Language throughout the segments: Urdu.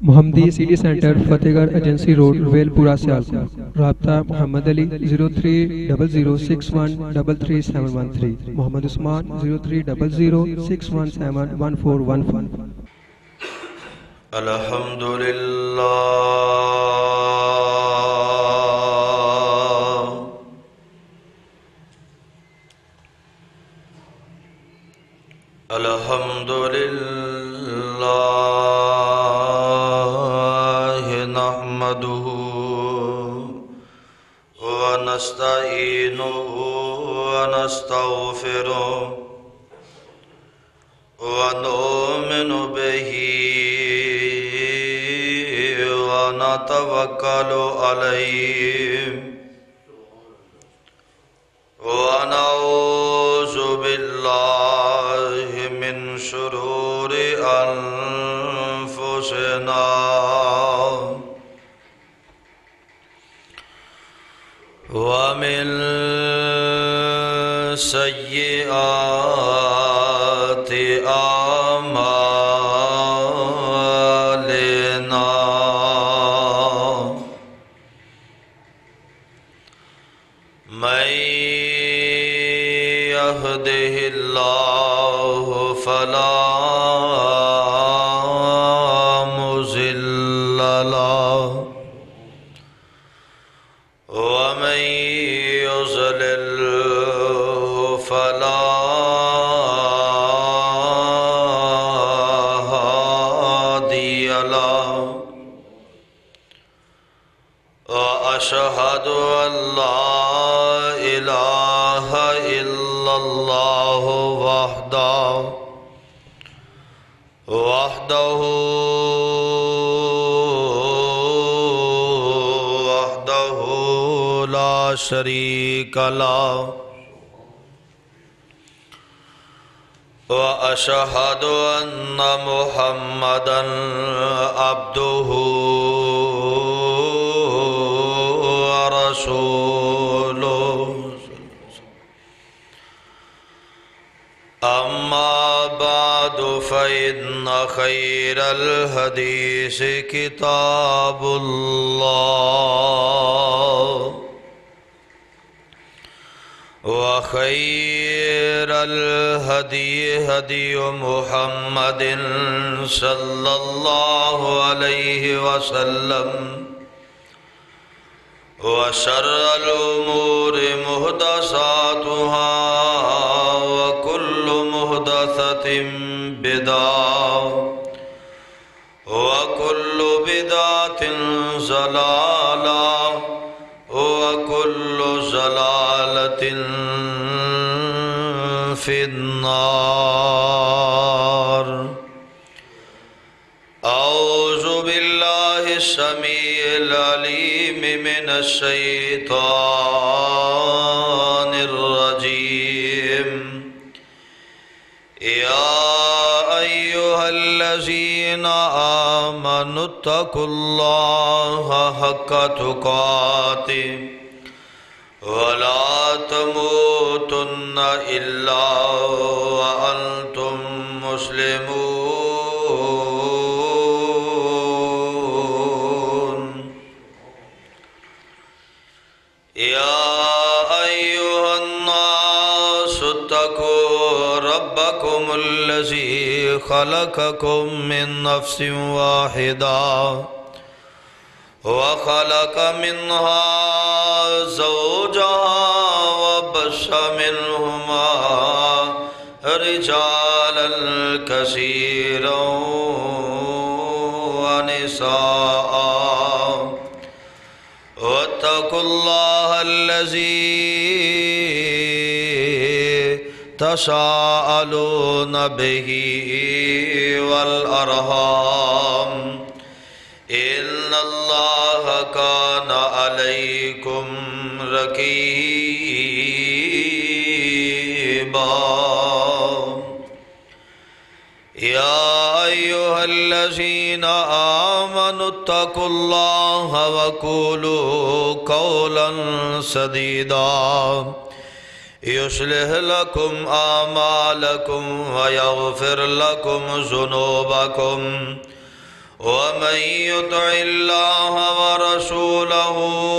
محمدی سٹی سینٹر فتح گڑھ ایجنسی روڈ ویل پورہ سیالکوٹ۔ رابطہ محمد علی 0300613373 محمد عثمان 0300617141 الحمدللہ الحمدللہ نحمده ونستعینه ونستغفره ونؤمن به ونتوکل علیه ونعوذ باللہ من شرور انفسنا ومن سیئات اعمالنا من يهده الله فلا مضل له ومن يضلل فلا هادي له وأشهد أن لا إله إلا الله وحده لا شريك له وأشهد أن محمدًا عبده ورسوله أما بعد فإن خير الحديث كتاب الله وخير الهدي هدي محمد صلى الله عليه وسلم وشر الأمور محدثاتها وكل محدثة بدعة وكل بدعة ضلالة وكل ضلالة في النار أعوذ بالله السميع العليم من الشيطان الرجيم يا أيها الذين آمنوا اتقوا الله حق تقاته ولا تموتن إلا وأنتم مسلمون يا أيها الناس اتقوا ربكم الذي خلقكم من نفس واحدة وخلق منها زوجها وبث منهما رجالا كثيرا ونساء واتقوا الله الذي تساءلون به والأرحام إن الله كان عليكم رقيبا يا أيها الذين آمنوا اتقوا الله وقولوا قولا سديدا يصلح لكم أعمالكم ويغفر لكم ذنوبكم ومن يطع الله ورسوله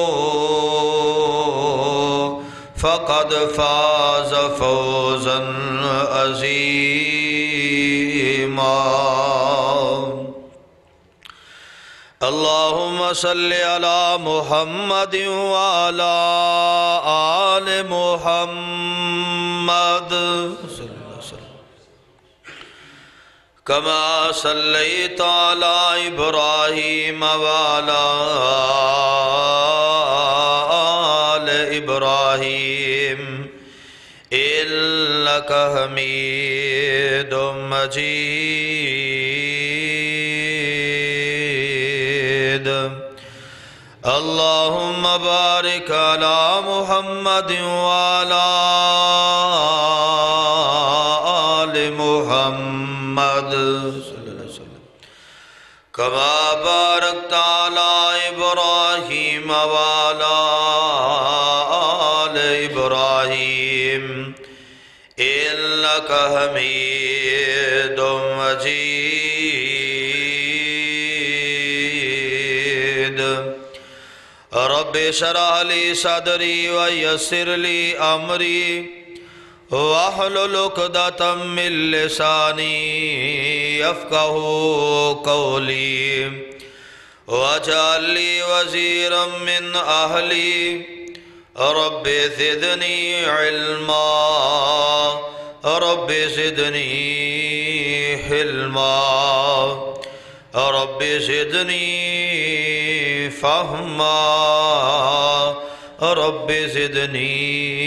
فقد فاز فوزا عظيما. اللهم صل على محمد وعلى آل محمد كما صليت على إبراهيم وعلى آل إبراهيم إنك حميد مجيد. اللهم بارك على محمد وعلى آل محمد كما باركت على إبراهيم وعلى آل إبراهيم إنك حميد مجيد. رب اشرح لي صدري ويسر لي أمري واحلل عقدة من لساني يفقهوا قولي واجعل لي وزيرا من أهلي رب زدني علما رب زدني حلما رب زدني فهما رب زدني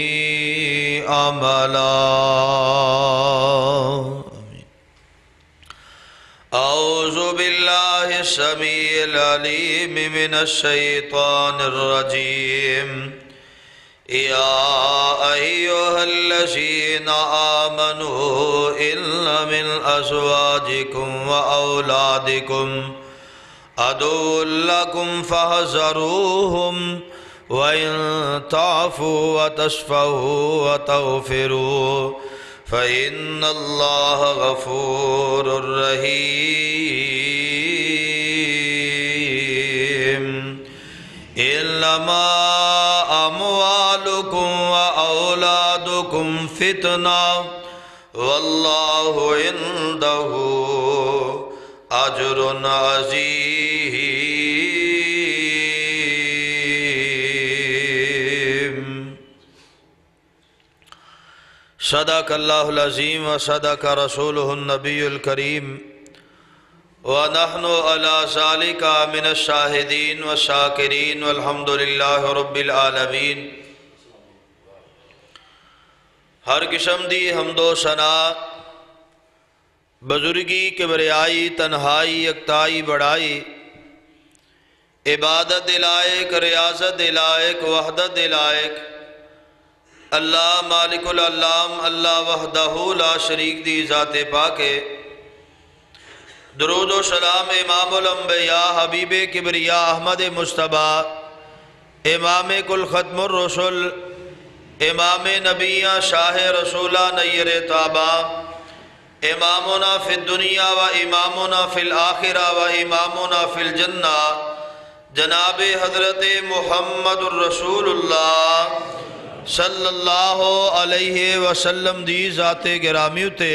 عملا. اعوذ باللہ السمیع العلیم من الشیطان الرجیم. یا ایہا الذین آمنوا ان من ازواجکم واولادکم عدو لکم فاحذروہم وَإِن تَعْفُوا وَتَصْفَحُوا وَتَغْفِرُوا فَإِنَّ اللَّهَ غَفُورٌ رَحِيمٌ. إِنَّمَا أَمْوَالُكُمْ وَأَوْلَادُكُمْ فِتْنَةٌ وَاللَّهُ عِندَهُ أَجْرٌ عَظِيمٌ. صدق اللہ العظیم و صدق رسولہ النبی الکریم ونحن علی ذالک من الشاہدین والشاکرین والحمدللہ رب العالمین. ہر قسم دی حمد و ثنا بزرگی کبریائی تنہائی یکتائی بڑائی عبادت لائق ریاضت لائق وحدت لائق اللہ مالک العلام اللہ وحدہ لا شریک دی ذات پاکے. درود و سلام امام الانبیاء حبیب کبریاء احمد مصطفیٰ امام کل ختم الرسل امام نبیاں شاہ رسولہ نیر تابہ امامنا فی الدنیا و امامنا فی الآخرہ و امامنا فی الجنہ جناب حضرت محمد الرسول اللہ صلی اللہ علیہ وسلم دی ذات گرامی تے.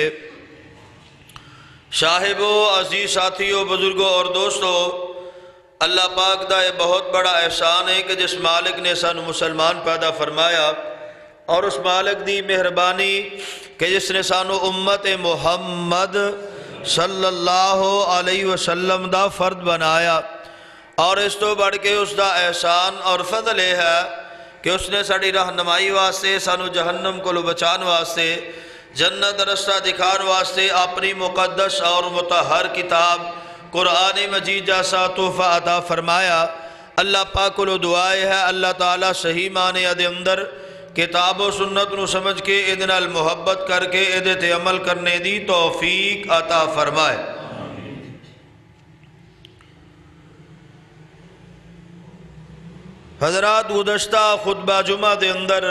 صاحبو عزیز ساتھیو بزرگوں اور دوستو، اللہ پاک دا یہ بہت بڑا احسان ہے کہ جس مالک نے سانو مسلمان پیدا فرمایا اور اس مالک دی مہربانی کہ جس نے سانو امت محمد صلی اللہ علیہ وسلم دا فرد بنایا. اور اس تو بڑھ کے اس دا احسان اور فضل ہے کہ اس نے ساڑی رہنمائی واسطے سانو جہنم کو بچان واسطے جنت رستہ دکھان واسطے اپنی مقدس اور مطہر کتاب قرآن مجید جیسا تحفہ عطا فرمایا. اللہ پاک کو دعائے ہے اللہ تعالیٰ صحیح معنی دے اندر کتاب و سنت نو سمجھ کے ادن المحبت کر کے ادت عمل کرنے دی توفیق عطا فرمائے. حضرات گزشتہ خطبہ جمعہ دے اندر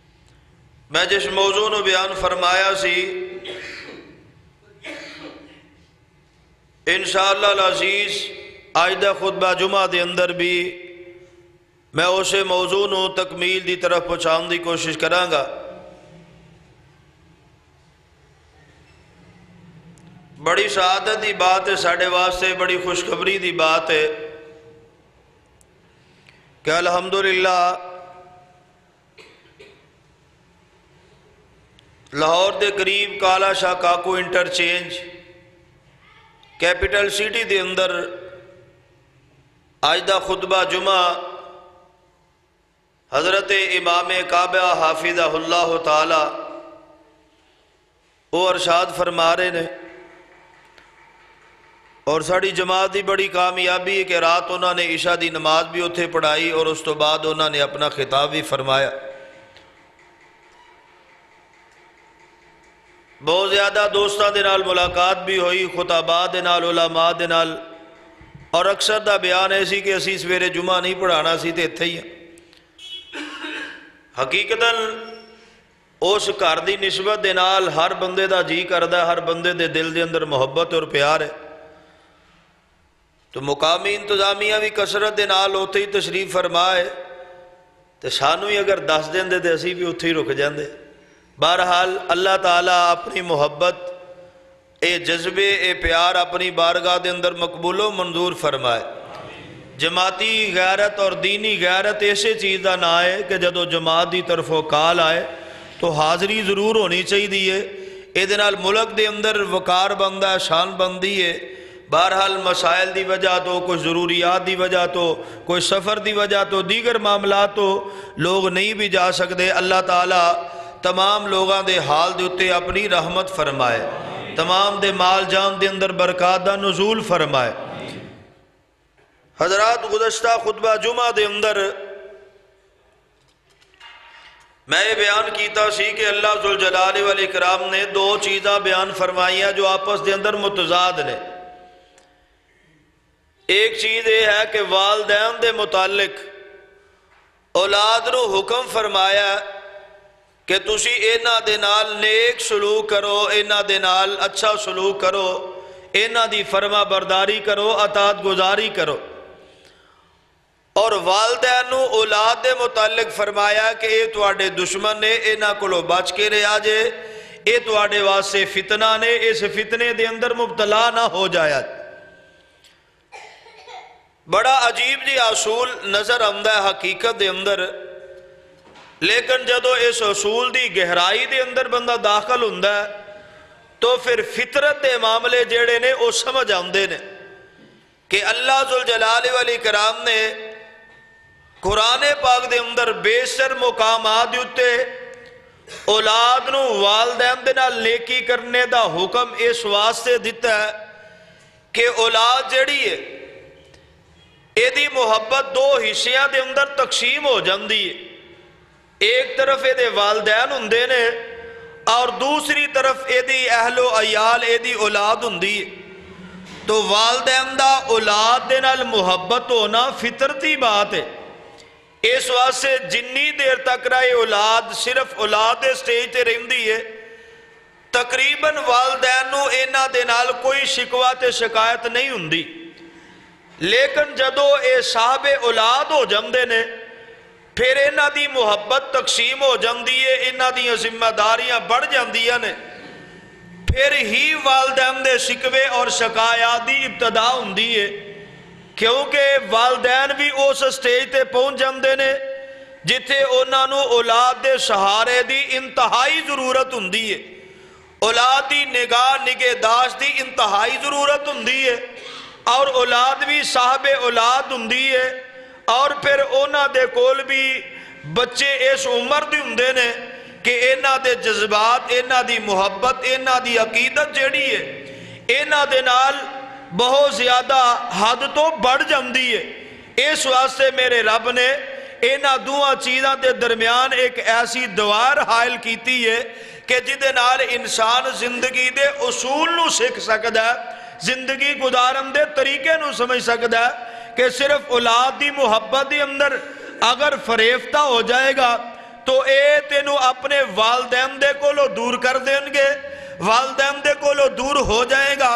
میں جس موضوع نو بیان فرمایا سی انشاءاللہ العزیز آئندہ خطبہ جمعہ دے اندر بھی میں اسے موضوع نو تکمیل دی طرف پہنچان دی کوشش کراں گا۔ بڑی سعادت دی بات ہے ساڑھے واسطے، بڑی خوشخبری دی بات ہے کہ الحمدللہ لاہور دے قریب Kala Shah Kaku interchange capital city دے اندر آج دا خطبہ جمعہ حضرت امام کعبہ حافظہ اللہ تعالی وہ ارشاد فرما رہے نے، اور ساڑی جماعت دی بڑی کامیابی ہے کہ رات انہوں نے عشاء دی نماز بھی اتھے پڑھائی اور اس تو بعد انہوں نے اپنا خطاب بھی فرمایا۔ بہت زیادہ دوستاں دے نال ملاقات بھی ہوئی، خطاباء دے نال، علماء دے نال، اور اکثر دا بیان ایسی کہ اسی سویرے جمعہ نہیں پڑھانا سی تے اتھے ہی ہیں۔ حقیقتاً اس گھر دی نسبت دے نال ہر بندے دا جی کردہ، ہر بندے دے دل دے اندر محبت اور پیار ہے، تو مقامی انتظامیہ بھی کثرت دے نال ہوتے ہی تشریف فرمائے تو سانو ہی اگر 10 دن دے اسی بھی اتھے ہی رک جاندے۔ بہرحال اللہ تعالیٰ اپنی محبت اے جذبے اے پیار اپنی بارگاہ دے اندر مقبول و منظور فرمائے۔ جماعتی غیرت اور دینی غیرت ایسے چیز دا نہ ہے کہ جدو جماعت دی طرفوں کال آئے تو حاضری ضرور ہونی چاہیے، اے دے نال ملک دے اندر وقار بندہ شان بندی ہے۔ بہرحال مسائل دی وجہ تو، کوئی ضروریات دی وجہ تو، کوئی سفر دی وجہ تو، دیگر معاملات تو لوگ نہیں بھی جا سکتے۔ اللہ تعالیٰ تمام لوگاں دے حال دے اتے اپنی رحمت فرمائے، تمام دے مال جان دے اندر برکات دا نزول فرمائے۔ حضرات گزشتہ خطبہ جمعہ دے اندر میں یہ بیان کیتا سی کہ اللہ ذوالجلال والاکرام نے 2 چیزاں بیان فرمائی ہیں جو آپس دے اندر متضاد نے۔ ایک چیز یہ ہے کہ والدین دے متعلق اولاد نو حکم فرمایا کہ تسی اینا دے نال نیک سلوک کرو، اینا دے نال اچھا سلوک کرو، اینا دی فرما برداری کرو، اطاعت گزاری کرو۔ اور والدین نو اولاد دے متعلق فرمایا کہ اے تواڈے دشمن نے، اینا کولو بچ کے رہا جے، اے تواڈے واسطے فتنہ نے، اس فتنے دے اندر مبتلا نہ ہو جایا۔ بڑا عجیب جی اصول نظر آمدا ہے حقیقت دے اندر، لیکن جدو اس اصول دی گہرائی دے اندر بندہ داخل ہوندا ہے تو پھر فطرت دے معاملے جڑے نے وہ سمجھ آندے نے کہ اللہ ذوالجلال والاکرام نے قرآن پاک دے اندر بیشتر مقامات اتے اولاد نو والدین دے نال نیکی کرنے دا حکم اس واسطے دیتا ہے کہ اولاد جڑی ہے اے دی محبت 2 حصیاں دے اندر تقسیم ہو جاندی ہے۔ ایک طرف اے دے والدین ہوندے نے اور دوسری طرف اے دی اہل و عیال اے دی اولاد ہوندی ہے۔ تو والدین دا اولاد دے نال محبت ہونا فطرتی بات ہے۔ اس واسطے جنی دیر تک رہے اولاد صرف اولاد دے سٹیج تے رہندی ہے، تقریباً والدین نو اینا دے نال کوئی شکوہ تے شکایت نہیں ہوندی۔ لیکن جدو اے صاحب اولاد ہو جاندے نے پھر اینا دی محبت تقسیم ہو جاندی ہے، اینا دی ذمہ داریاں بڑھ جاندیاں نے، پھر ہی والدین دے شکوے اور شکایات دی ابتدا ہوندی ہے، کیونکہ والدین بھی اس سٹیج تے پہنچ جاندے نے جتھے انہاں نو اولاد دے سہارے دی انتہائی ضرورت ہوندی ہے، اولاد دی نگاہ نگہداشت دی انتہائی ضرورت ہوندی ہے، اور اولاد بھی صاحب اولاد ہوندی ہے، اور پھر اونا دے کول بھی بچے اس عمر دی ہوندے نے کہ اینا دے جذبات، اینا دی محبت، اینا دی عقیدت جیڑی ہے اینا دے نال بہت زیادہ حد تو بڑھ جاندی ہے۔ اس واسطے میرے رب نے اینا دوہاں چیزاں دے درمیان ایک ایسی دوار حائل کیتی ہے کہ جدے نال انسان زندگی دے اصول نو سکھ سکدا ہے، زندگی گزارن دے طریقے نو سمجھ سکدا ہے کہ صرف اولاد دی محبت دی اندر اگر فریفتہ ہو جائے گا تو اے تینو اپنے والدین دے کولو دور کر دیں گے، والدین دے کولو دور ہو جائے گا،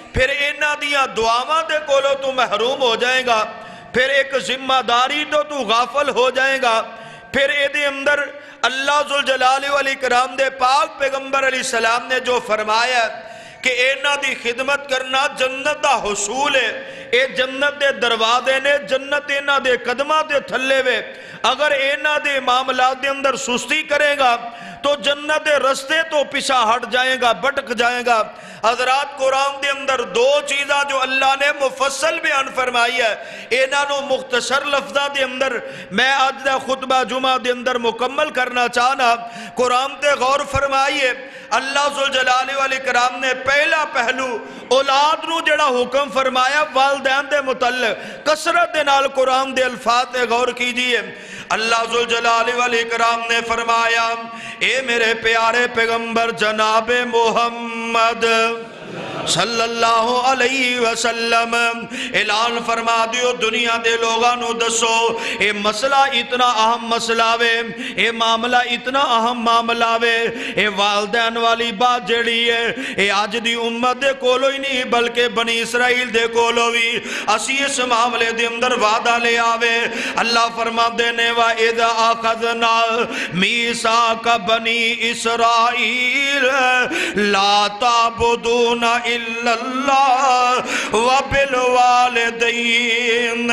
پھر اینا دیاں دعاواں دے کولو تو محروم ہو جائے گا، پھر ایک ذمہ داری تو غافل ہو جائے گا، پھر اے دے اندر اللہ ذوالجلال والاکرام دے پاک پیغمبر علیہ السلام نے جو فرمایا کہ اینا دی خدمت کرنا جنت دا حصول ہے، اے جنت دے دروازے نے، جنت اینا دے قدمہ دے تھلے وے، اگر اینا دے معاملات دے اندر سستی کرے گا تو جنت دے رستے تو پیچھا ہٹ جائے گا، بھٹک جائے گا۔ حضرات قرآن دے اندر دو چیزاں جو اللہ نے مفصل بیان فرمائی ہے، اینا نو مختصر لفظہ دے اندر میں آج دا خطبہ جمعہ دے اندر مکمل کرنا چاہنا۔ قرآن تے غور فرمائیے، اللہ ذوالجلال والاکرام نے پہلا پہلو اولاد نو جڑا حکم فرمایا والدین دے متعلق کثرت دے نال قرآن دے الفاظ تے غور کیجئے۔ اللہ ذوالجلال والاکرام نے فرمایا، اے میرے پیارے پیغمبر جناب محمد صلی اللہ علیہ وسلم، اعلان فرما دیو دنیا دے لوگاں نو دسو، اے مسئلہ اتنا اہم مسئلہ وے، اے معاملہ اتنا اہم معاملہ وے، اے والدین والی بات جڑی ہے، اے آج دی امت دے کولو ہی نہیں بلکہ بنی اسرائیل دے کولو بھی اسی اس معاملے دے اندر وعدہ لے آوے۔ اللہ فرما دینے وَإِذَا أَخَذْنَا مِيثَاقَ بَنِي إِسْرَائِيلَ لَا تَعْبُدُونَ إِلَّا اللَّهَ وَبِالْوَالِدَيْنِ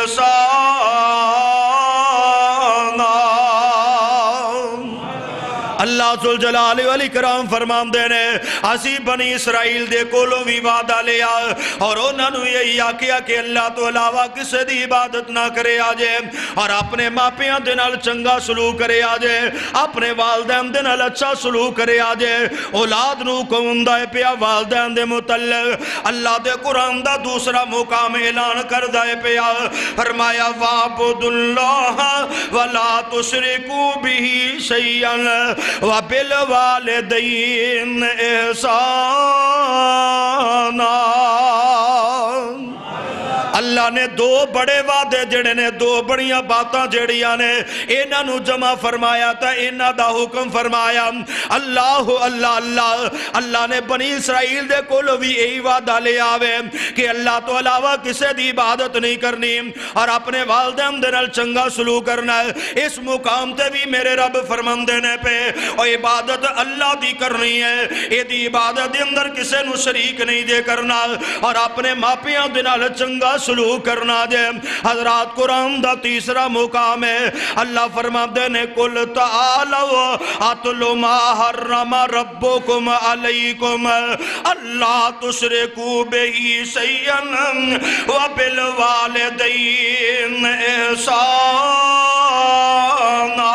إِحْسَانًا۔ اللہ ذوالجلال والاکرام فرمان دینے اسی بنی اسرائیل دے کولو بھی وعدہ لیا اور انہوں نے یہی آکیا کہ اللہ تو علاوہ کسے دی عبادت نہ کرے آجے اور اپنے ماپیاں دے نال چنگا سلوک کرے آجے، اپنے والدین دے نال اچھا سلوک کرے آجے۔ اولاد نو کمندہ پیا والدین دے متعلق اللہ دے قرآن دا دوسرا مقام اعلان کردہ پیا، فرمایا وَعْبُدُ اللَّهَ وَلَا تُشْرِكُوا بِهِ شَيْئًا وَبِالْوَالِدَيْنِ إِحْسَانًا۔ اللہ نے دو بڑے وعدے جڑے نے، دو بڑیاں باتاں جڑیاں نے، انہاں نو جمع فرمایا تا انہاں دا حکم فرمایا۔ اللہ نے بنی اسرائیل دے کولو بھی یہی وعدہ لے آوے کہ اللہ تو علاوہ کسے دی عبادت نہیں کرنی اور اپنے والدین دے نال چنگا سلوک کرنا ہے۔ اس مقام تے بھی میرے رب فرمان دینے پہ اور عبادت اللہ دی کرنی ہے، یہ دی عبادت دے اندر کسے نو شریک نہیں دے کرنا اور اپنے ماپیاں دے نال چنگا سلوک کرنا دے۔ حضرات قرآن دا تیسرا مقام ہے، اللہ فرما دینے قُلْ تَعَالَوْا أَتْلُ مَا حَرَّمَ رَبُّكُمْ عَلَيْكُمْ أَلَّا تُشْرِكُوا بِهِ شَيْئًا وَبِالْوَالِدَيْنِ إِحْسَانًا۔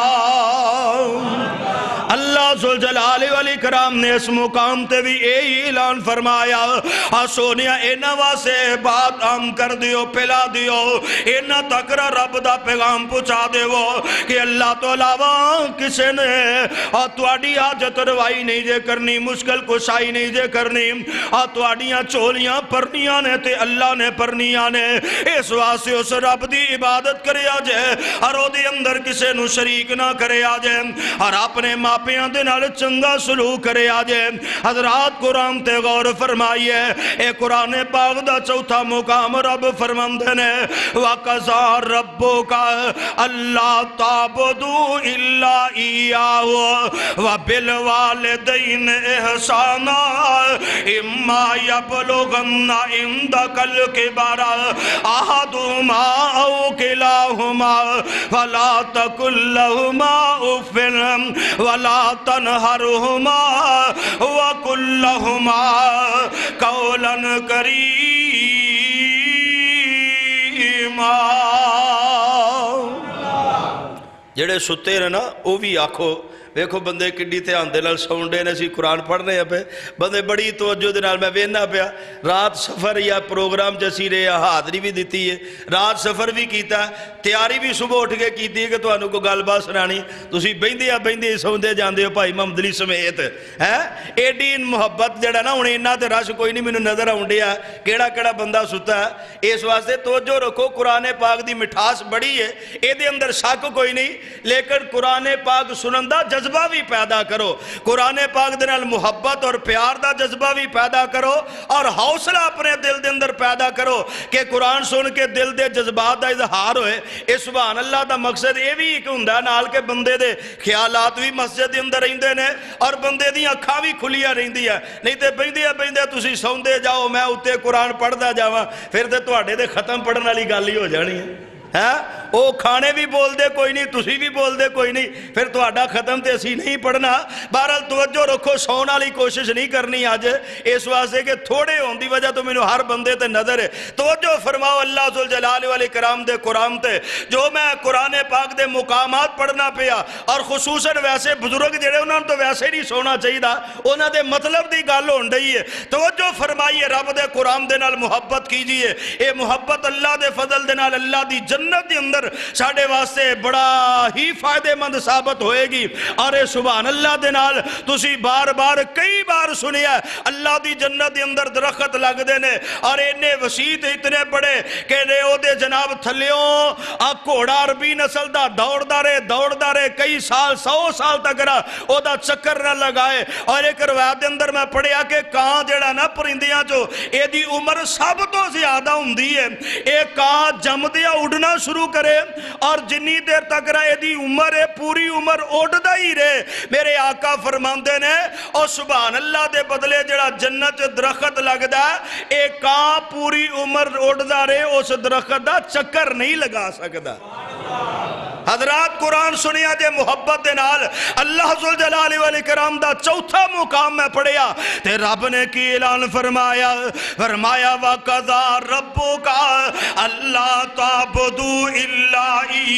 اللہ ذوالجلال والاکرام نے اس مقام تے بھی یہی اعلان فرمایا، سونیا اینا واسے بات عام کر دیو، پلا دیو، اینا تکرہ رب دا پیغام پہنچا دیو کہ اللہ تو علاوہ کسے نے اور تواڈی حاجت روائی نہیں جے کرنی، مشکل کشائی نہیں جے کرنی، اور تواڈیاں چولیاں پرنیاں نے تے اللہ نے پرنیاں نے، اس واسے اس رب دی عبادت کرے آجے اور او دے اندر کسے نو شریک نہ کرے آجے اور اپنے ماپیاں دے نال چنگا سلوک کرے آجے۔ حضرات قرآن تے غور فرمائیے، اے قرآن پاک دا چوتھا مقام رب فرماندے نے وَقَضَى رَبُّكَ أَلَّا تَعْبُدُوا إِلَّا إِيَّاهُ وَبِالْوَالِدَيْنِ إِحْسَانًا إِمَّا يَبْلُغَنَّ عِندَكَ الْكِبَرَ أَحَدُهُمَا أَوْ كِلَاهُمَا فَلَا تَقُل لَّهُمَا أُفٍّ وَلَا تَنْهَرْهُمَا وَقُل لَّهُمَا قَوْلًا كَرِيمًا۔ جڑے ستے رہے نا وہ بھی آکھو، ویکھو بندے کڈی دھیان دے نال سونڈے نے، سی قرآن پڑھنے پہ بندے بڑی توجہ دے نال میں وینا پیا، رات سفر یا پروگرام جسی رہے حاضری بھی دیتی ہے، رات سفر بھی کیتا، تیاری بھی صبح اٹھ کے کیتی ہے کہ تو انہوں کو گل بات سنانی، تسی بہندے سوندے جاندے ہو بھائی محمد علی سمیت ہے ایڈی محبت جڑا نا انہیں انہاں تے رش کوئی نہیں، میں نظر آؤنڈیا کیڑا بندہ ستا ہے۔ اس واسطے توجہ رکھو، قرآن پاک دی مٹھاس بڑی ہے، اے دے اندر شک کوئی نہیں، لیکن قرآن پاک سنن دا جذبہ جذبہ بھی پیدا کرو، قرآن پاک دے نال محبت اور پیار دا جذبہ بھی پیدا کرو، اور حوصلہ اپنے دل دے اندر پیدا کرو کہ قرآن سن کے دل دے جذبات دا اظہار ہوئے۔ اس سبحان اللہ دا مقصد یہ بھی ایک ہوندا نال کہ بندے دے خیالات بھی مسجد دے اندر رہندے نے اور بندے دی اکھاں بھی کھلیاں رہندی ہے، نہیں تے بیندے تسی سوندے جاؤ میں اُتے قرآن پڑھدا جاواں، پھر تے تواڈے تے ختم پڑھن والی گل ہی ہو جانی ہے۔ او کھانے بھی بول دے کوئی نہیں، تسی بھی بول دے کوئی نہیں، پھر تواڈا ختم تے اسی نہیں پڑھنا۔ بہرحال توجہ رکھو، سون والی کوشش نہیں کرنی آج، اس واسطے کہ تھوڑے ہون دی وجہ تو مینوں ہر بندے تے نظر ہے۔ توجہ فرماؤ اللہ ذوالجلال والاکرام دے قرآن تے، جو میں قرآن پاک دے مقامات پڑھنا پیا، اور خصوصاً ویسے بزرگ جڑے انہاں تو ویسے نہیں سونا چاہیے، انہاں دے مطلب دی گل ہون رہی ہے۔ توجہ فرمائیے، رب دے قرآن دے نال محبت کیجئے، اے محبت اللہ دے فضل دے نال اللہ دی جنت دے اندر ساڑھے واسطے بڑا ہی فائدے مند ثابت ہوئے گی۔ اور سبحان اللہ دے نال تسی بار بار کئی بار سنیا اللہ دی جنت دے اندر درخت لگ دینے، اور انہیں وسیط اتنے بڑے کہ او دے جناب تھلیوں گھوڑا عربی نسل دا دوڑ دارے کئی سال 100 سال تک او دا چکر نہ لگائے۔ اور ایک روایت دے اندر میں پڑھیا کہ کان جڑا نا پرندیاں جو اے دی عمر سب تو زیادہ ہوندی ہے، اے کان جمدیا اڑنا شروع کرے اور جنی دیر تک رہے دی عمر ہے پوری عمر اڑدا ہی رہے۔ میرے آقا فرماندے نے اور سبحان اللہ دے بدلے جڑا جنت درخت لگدا ہے، ایک کان پوری عمر اڑدا رہے، اس درخت دا چکر نہیں لگا سکدا۔ حضرات قرآن سنیا جے محبت دے نال اللہ ذوالجلال والاکرام دا چوتھا مقام میں پڑھیا تے رب نے کی اعلان فرمایا وَقَضَىٰ رَبُّكَ أَلَّا تَعْبُدُوا إِلَّا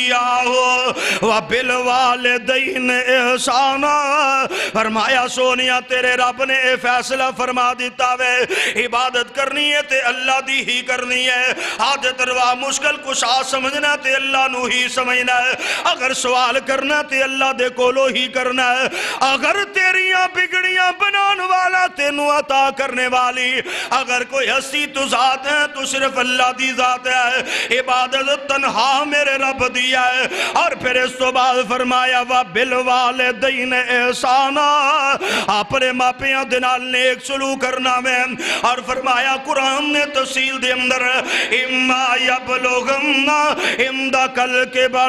إِيَّاهُ وَبِالْوَالِدَيْنِ إِحْسَانًا۔ فرمایا سونیا تیرے رب نے اے فیصلہ فرما دیتا وے، عبادت کرنی ہے تے اللہ دی ہی کرنی ہے، حاجت روا مشکل کشا سمجھنا تے اللہ نو ہی سمجھنا ہے، اگر سوال کرنا تے اللہ دے کولو ہی کرنا ہے، اگر تیریاں بگڑیاں بنان والا تینو عطا کرنے والی اگر کوئی ہستی تو ذات ہے تو صرف اللہ دی ذات ہے، عبادت تنہا میرے رب دیا ہے۔ اور پھر اس تو بعد فرمایا وَبِالْوَالِدَيْنِ إِحْسَانًا، اپنے ماپیاں دنال نیک سلوک کرنا میں، اور فرمایا قرآن نے تفصیل دے اندر اِمَّا يَبْلُغَنَّ عِنْدَكَ الْكِبَرَ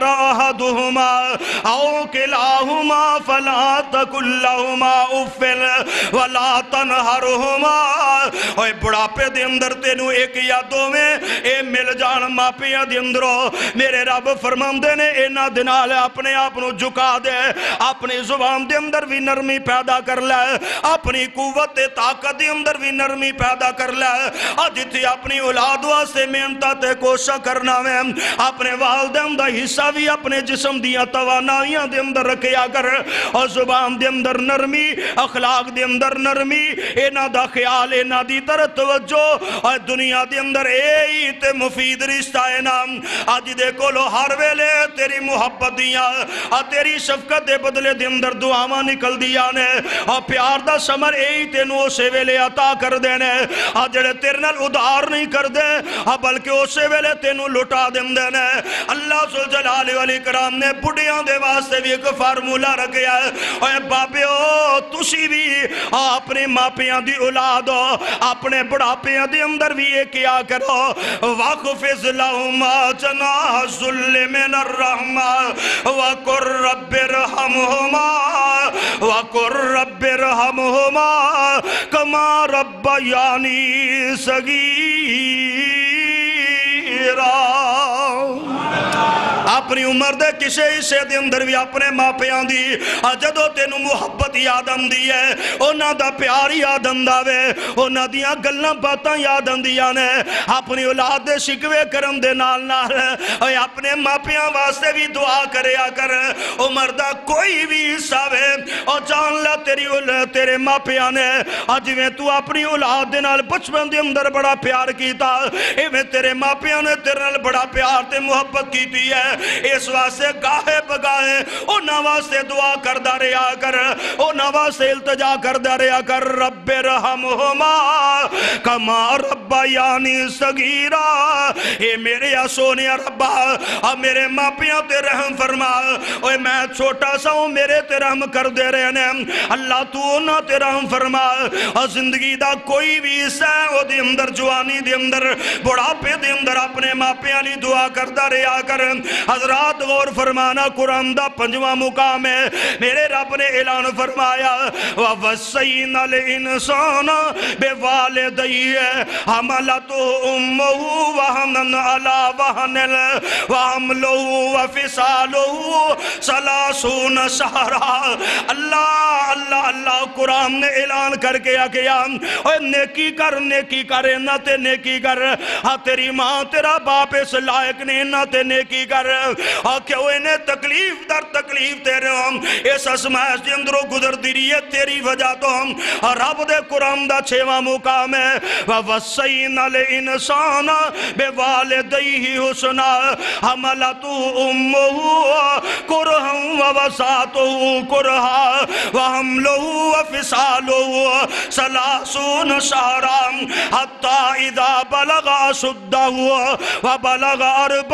أَحَدُهُمَا أَوْ كِلَاهُمَا فَلَا تَقُل لَّهُمَا أُفٍّ وَلَا تَنْهَرْهُمَا۔ اوے بڑھاپے دے اندر تینوں ایک یا دو میں اے مل جان ماپیاں دے اندروں میرے رب فرماندے نے اینا دنال اپنے آپنوں جھکا دے، اپنی زبان دے اندر بھی نرمی پیدا کر لے، اپنی قوت طاقت دے اندر بھی نرمی پیدا کر لے، جتھی اپنی اولاد واسطے محنت تے کوشش کرنا میں اپنے والدین دا حصہ بھی اپنے جسم دیا توانائیاں دے اندر رکھیا کر، اور زبان دے اندر نرمی، اخلاق دے اندر نرمی، اینا دا خیال اینا دی طرح توجہ، اور دنیا دے اندر اے تے مفید رشتہ ہے نام آج دے کولو ہر ویلے تیری محبت دیا اور تیری شفقت دے بدلے دے اندر دعاواں نکل دیا نے، اور پیار دا سمر اے تینو اسے ویلے عطا کر دینے، اور جڑے تیرے نال ادھار نہیں کر دے بلکہ اسے ویلے تینو لٹا دینے۔ اللہ ذوالجلال والاکرام نے بڑھیاں دے واسطے بھی ایک فارمولہ رکھیا ہے، اور بابیو تسی بھی اپنے ماپیاں دی اولاد اپنے بڑھاپیاں دے اندر بھی یہ کیا کرو وَاخْفِضْ لَهُمَا جَنَاحَ الذُّلِّ مِنَ الرَّحْمَةِ وَقُلْ رَبِّ ارْحَمْهُمَا كَمَا رَبَّيَانِي صَغِيرًا۔ اپنی عمر دے کسے حصے دے اندر بھی اپنے ماپیاں دی جدو تینو محبت یاد آندی ہے، اونا دا پیار یاد آنداوے، اونا دیاں گلنا باتاں یاد آندیاں نے، اپنی اولاد دے شکوے کرم دے نال نال اپنے ماپیاں واسطے بھی دعا کریا کر۔ عمر دا کوئی بھی حصہ وے اور جان لا تیرے ماپیاں نے آج میں تو اپنی اولاد دے نال بچپن دے اندر بڑا پیار کیتا، اے میں تیرے ماپیاں نے تیرے نال بڑا پیار تے محبت کیتی ہے، اس واسطے گاہے بگاہے اونا واسطے دعا کردہ رہا کر، اونا واسطے التجا کردہ رہا کر، رب ارحمہما کما رب ربیانی صغیرا، اے میرے سونے ربا میرے ماپیاں تے رحم فرما، اوے میں چھوٹا سا ہوں میرے تے رحم کر دے رہے ہیں اللہ تو نہ تے رحم فرما۔ اور زندگی دا کوئی بھی حصہ او دے اندر جوانی دے اندر بڑھاپے دے اندر اپنے ماپیاں لی دعا کردا رہیا کر۔ حضرات غور فرمانا قرآن دا 5واں مقام ہے، میرے رب نے اعلان فرمایا وَوَصَّيْنَا الْإِنسَانَ بِوَالِدَيْهِ حَمَلَتْهُ أُمُّهُ وَهْنًا عَلَى وَهْنٍ وَحَمْلُهُ وَفِصَالُهُ 30 شهرًا۔ اللہ اللہ اللہ قرآن نے اعلان کر کے آگیا اے نیکی کر نہ تے نیکی کر، ہاں تیری ماں تیرا باپ اس لائق نے نہ تے نیکی کر، ہاں کیوں انہیں تکلیف در تکلیف تیرے ہم اس اسمائش کے اندروں گزر دیری ہے تیری وجہ تو ہم رب دے قرآن دا 6واں مقام ہے وَوَصَّيْنَا الْإِنسَانَ بِوَالِدَيْهِ حُسْنًا حَمَلَتْهُ أُمُّهُ كُرْهًا وَوَضَعَتْهُ كُرْهًا وَحَمْلُهُ وَفِصَالُهُ 30 شهرًا حَتَّى إِذَا بَلَغَ أَشُدَّهُ وَبَلَغَ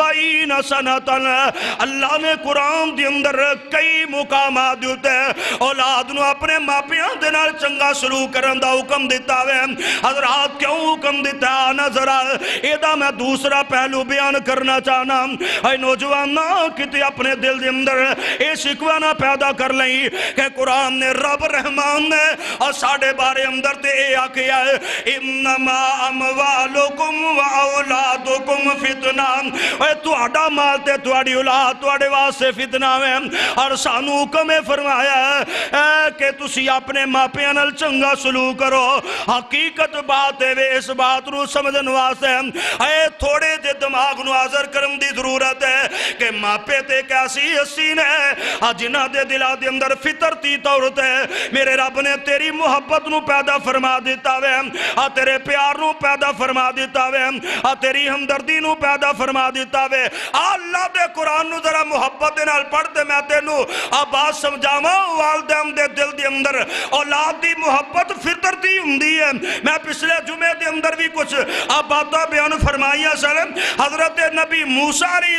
40 سَنَةً۔ اللہ نے قرآن دے اندر کئی مقامات دیتے اولاد نو اپنے ماپیاں دے نال چنگا سلوک کرن دا حکم دیتا ہے۔ حضرات کیوں حکم دیتا ہے نظر ایدہ میں دوسرا پہلو بیان کرنا چاہنا، اے نوجوانہ کتے اپنے دل دے اندر اے شکوانہ پیدا کر لیں کہ قرآن نے رب رحمان نے اور ساڑھے بارے اندر تے اے آکیا ہے انما اموالکم و اولادکم فتنہ، اے تو اڈا مالتے تو اڈی اولاد تو اڈے واسے فتنہ میں، اور سانو حکم فرمایا ہے کہ تسی اپنے ماپیاں نال چنگا سلوک کرو۔ حقیقت بات ہے وے اس بات رو سمجھن واسے اے تھوڑے جے دماغ نو حاضر کرن دی ضرورت ہے کہ ماپے تے کیسی حسین ہے جنہ دے دلا دے اندر فطرتی طورت ہے میرے رب نے تیری محبت نو پیدا فرما دیتا وے، تیرے پیار نو پیدا فرما دیتا وے، تیری ہمدردی نو پیدا فرما دیتا وے۔ اللہ دے قرآن نو ذرا محبت دے نال پڑھ دے میں تینو بات سمجھاواں والدین دے دل دے اندر اولاد دی محبت فطرتی ہوندی ہے۔ میں پچھلے جمعے دے اندر بھی کچھ باتاں بیان فرمائیاں سلام حضرت نبی موسیٰ علیہ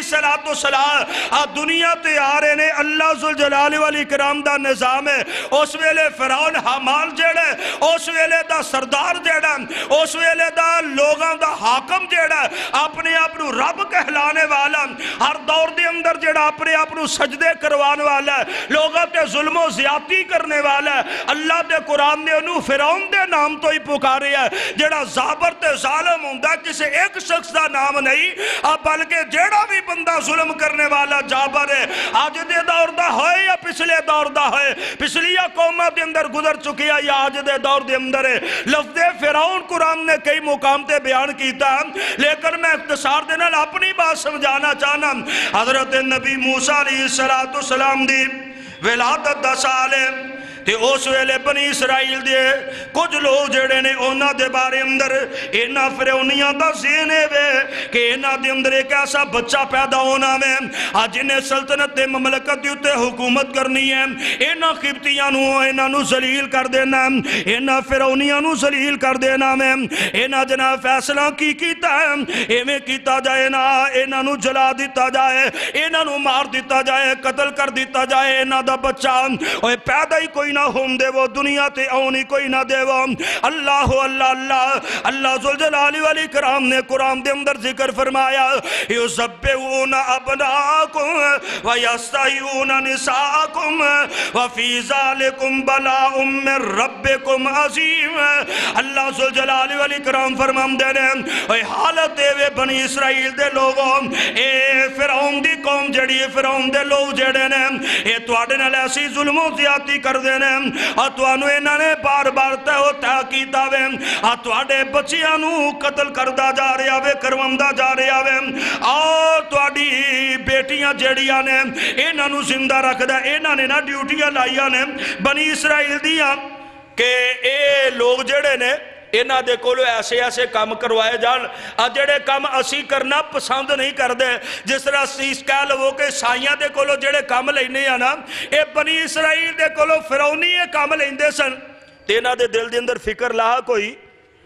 السلام دنیا تے آ رہے نے اللہ ذوالجلال والاکرام دا نظام ہے، اس ویلے فرعون حامان جیڑا اس ویلے دا سردار جیڑا اس ویلے دا لوگاں دا حاکم جیڑا اپنے اپنو رب کہلانے والا ہر دور دے اندر جیڑا اپنے اپنو سجدے کروان والا لوگاں تے ظلم و زیادتی کرنے والا اللہ دے قرآن نے انہوں فرعون دے نام تو ہی پکارے ہے جیڑا زابر تے ظالم ہوندہ کسے ایک شخص دا نام نہیں بلکہ جیڑا بھی بندہ ظلم کرنے والا جابر ہے آج دے دور دا ہوئے یا پچھلے دور دا ہوئے پچھلی قومہ دے اندر گزر چکی ہے یا آج دے دور دے اندر ہے۔ لفظ فرعون قرآن نے کئی مقام تے بیان کیتا لیکن میں اختصار دینا اپنی بات سمجھانا چاہنا حضرت نبی موسیٰ علیہ السلام دی ولادت 10 سال ہے تے اس ویلے بنی اسرائیل دے کچھ لوگ جڑے نے اونا دے بارے اندر اینا فرعونیاں دا ذہن ہے کہ اینا دے اندر ایک ایسا بچہ پیدا ہونا میں جنہیں سلطنت دے مملکت دیتے حکومت کرنی ہے اینا قبطیاں نو اینا نو ذلیل کر دینا اینا فرعونیاں نو ذلیل کر دینا میں اینا جناب فیصلہ کی کیتا ہے ایویں کیتا جائے نا اینا نو جلا دیتا جائے اینا نو مار دیتا جائے قتل کر دیتا جائے اینا دا بچہ اوہ پیدا ہی کوئی نہ ہم دے وہ دنیا تے اونی کوئی نہ دے وہ اللہ اللہ اللہ اللہ ذوالجلال والاکرام نے قرآن دے اندر ذکر فرمایا یُذَبِّحُونَ أَبْنَاءَکُمْ وَيَسْتَحْیُونَ نِسَاءَکُمْ وَفِي ذَلِکُمْ بَلَاءٌ مِّن رَبِّکُمْ عَظِیمٌ۔ اللہ ذوالجلال والاکرام فرمان دے رہے ہیں حالت دے وے بنی اسرائیل دے لوگوں اے فرعون دی قوم جڑی فرعون دے لوگ جڑے نے اے تواڈے نال ایسی ظلم و زیادتی کر دے توانو انہوں نے بار بار تہو کیتا وے تواڈے بچیاں نو قتل کردہ جا رہا وے کروندہ جا رہا وے اور تواڈی بیٹیاں جڑیاں نے انہوں نو زندہ رکھ دے انہوں نے نا ڈیوٹیاں لائیاں نے بنی اسرائیل دیاں کہ اے لوگ جڑے نے اینا دے کولو ایسے ایسے کام کروائے جان جڑے کام اسی کرنا پسند نہیں کر دے جس طرح سیس کہہ لو کہ سائیاں دے کولو جڑے کام لینے آنا اے بنی اسرائیل دے کولو فرعونی کام لیندے سن تینا دے دل دے اندر فکر لاہا کوئی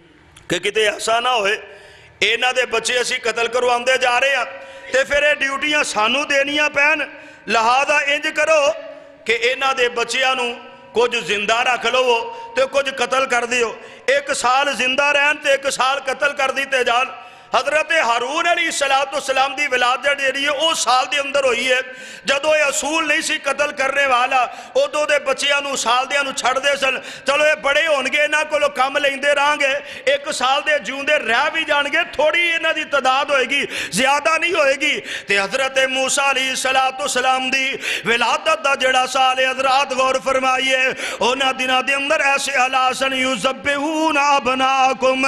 کہ کتے ایسا نہ ہوئے اینا دے بچے اسی قتل کرواندے جا رہے ہیں تے پھر یہ ڈیوٹیاں سانو دینیاں پین، لہذا انج کرو کہ اینا دے بچیاں کچھ زندہ رکھ لو تے کچھ قتل کر دیو، 1 سال زندہ رہن تے 1 سال قتل کر دیتے جان۔ حضرت ہارون علیہ السلام دی ولادت جڑی ہے او سال دے اندر ہوئی ہے، جدو یہ اصول نہیں سی قتل کرنے والا ادو دے بچیاں نو سال دیاں نو چھڑ دے سن، چلو یہ بڑے ہونگے انہاں کولو کم لیندے رہاں گے، 1 سال دے جیوندے رہ بھی جان گے، تھوڑی انہاں دی تعداد ہوئے گی، زیادہ نہیں ہوئے گی۔ تے حضرت موسیٰ علیہ السلام دی ولادت دا جڑا سال حضرات غور فرمائیے، انہاں دنہ دے اندر ایسے حلاسن یُزبِّہون ابناکم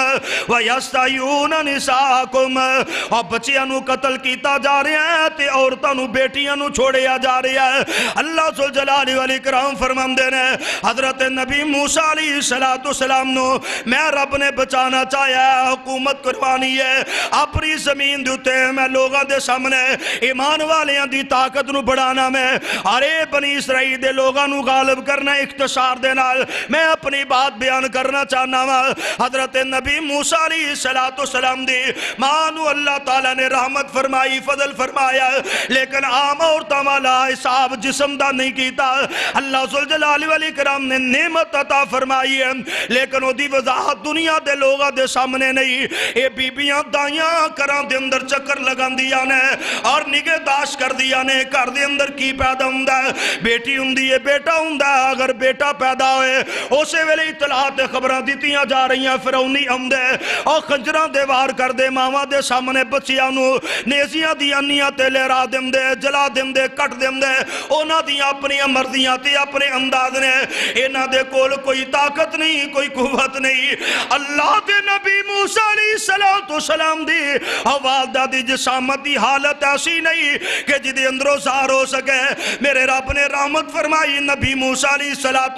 ویستعیون نساء اور بچیاں نو قتل کیتا جا رہے ہیں تے عورتاں نو بیٹیاں نو چھوڑیا جا رہا ہے۔ اللہ ذوالجلال والاکرام فرماندے نے حضرت نبی موسیٰ علیہ السلام نو میں رب نے بچانا چاہیا ہے، حکومت کروانی ہے اپنی زمین دیتے، میں لوگاں دے سامنے ایمان والیاں دی طاقت نو بڑھانا، میں ارے بنی اسرائیل دے لوگاں نو غالب کرنا اختصار دے نال میں اپنی بات بیان کرنا چاہنا ہوں۔ حضرت نبی موسیٰ علیہ السلام دی مانو اللہ تعالیٰ نے رحمت فرمائی، فضل فرمایا، لیکن عام عورتاں والا حساب جسم دا نہیں کیتا۔ اللہ ذوالجلال والاکرام نے نعمت عطا فرمائی ہے، لیکن وہ دی وضاحت دنیا دے لوگاں دے سامنے نہیں۔ اے بیبیاں دائیاں کران دے اندر چکر لگان دیا نے اور نگہ داشت کر دیا نے، کر دے اندر کی پیدا ہوندہ ہے، بیٹی ہوندی ہے، بیٹا ہوندہ ہے، اگر بیٹا پیدا ہوئے اسے ویلے اطلاعات خبران دیتیاں جا رہی ہیں، فرعونی عمدے اور خنجران دے وار کر دے، ماما دے سامنے بچیاں نو نیزیاں دی انیاں تے لہرا دیں دے، جلا دیں دے، کٹ دیں دے، اونا دی اپنی مرضیاں تے اپنے انداز نے، اینا دے کول کوئی طاقت نہیں، کوئی قوت نہیں۔ اللہ دے نبی موسیٰ علیہ السلام دی والدہ دی جسامت دی حالت ایسی نہیں کہ جدے اندروں زار ہو سکے۔ میرے رب نے رحمت فرمائی، نبی موسیٰ علیہ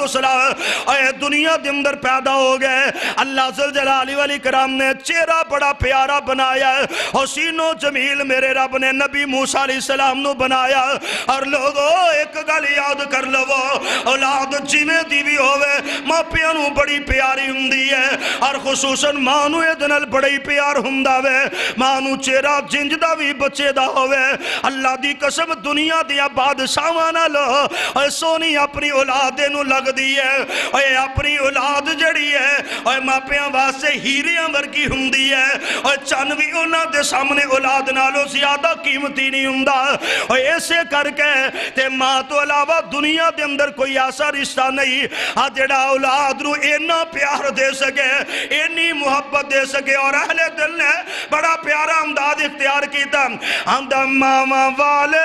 السلام اے دنیا دے اندر پیدا ہو گئے۔ اللہ ذوالجلال والاکرام نے چہرہ بڑا پیارا بنایا، حسین و جمیل میرے رب نے نبی موسیٰ علیہ السلام نو بنایا۔ اور لوگو ایک گل یاد کر لو، اولاد جیویں دی بھی ہوئے ماں پیاں نو بڑی پیاری ہوندی ہے، اور خصوصاً ماں نو ادنال بڑی پیار ہوندا وے، ماں نو چہرہ جنج دا بھی بچے دا ہوئے۔ اللہ دی قسم دنیا دیا بادشاہاں نالو اے سونی اپنی اولاد نو لگ دی ہے، اے اپنی اولاد جڑی ہے اے ماں پیاں واسطے ہیریاں ورگی ہوندی ہے، اور چن بھی انہاں دے سامنے اولاد نالو زیادہ قیمتی نہیں ہوندہ۔ اور ایسے کر کے تے ماں تو علاوہ دنیا دے اندر کوئی ایسا رشتہ نہیں جڑا اولاد نو اینا پیار دے سکے، اینی محبت دے سکے۔ اور اہل دل نے بڑا پیارا امداد اختیار کیتا، اندہ ماما والے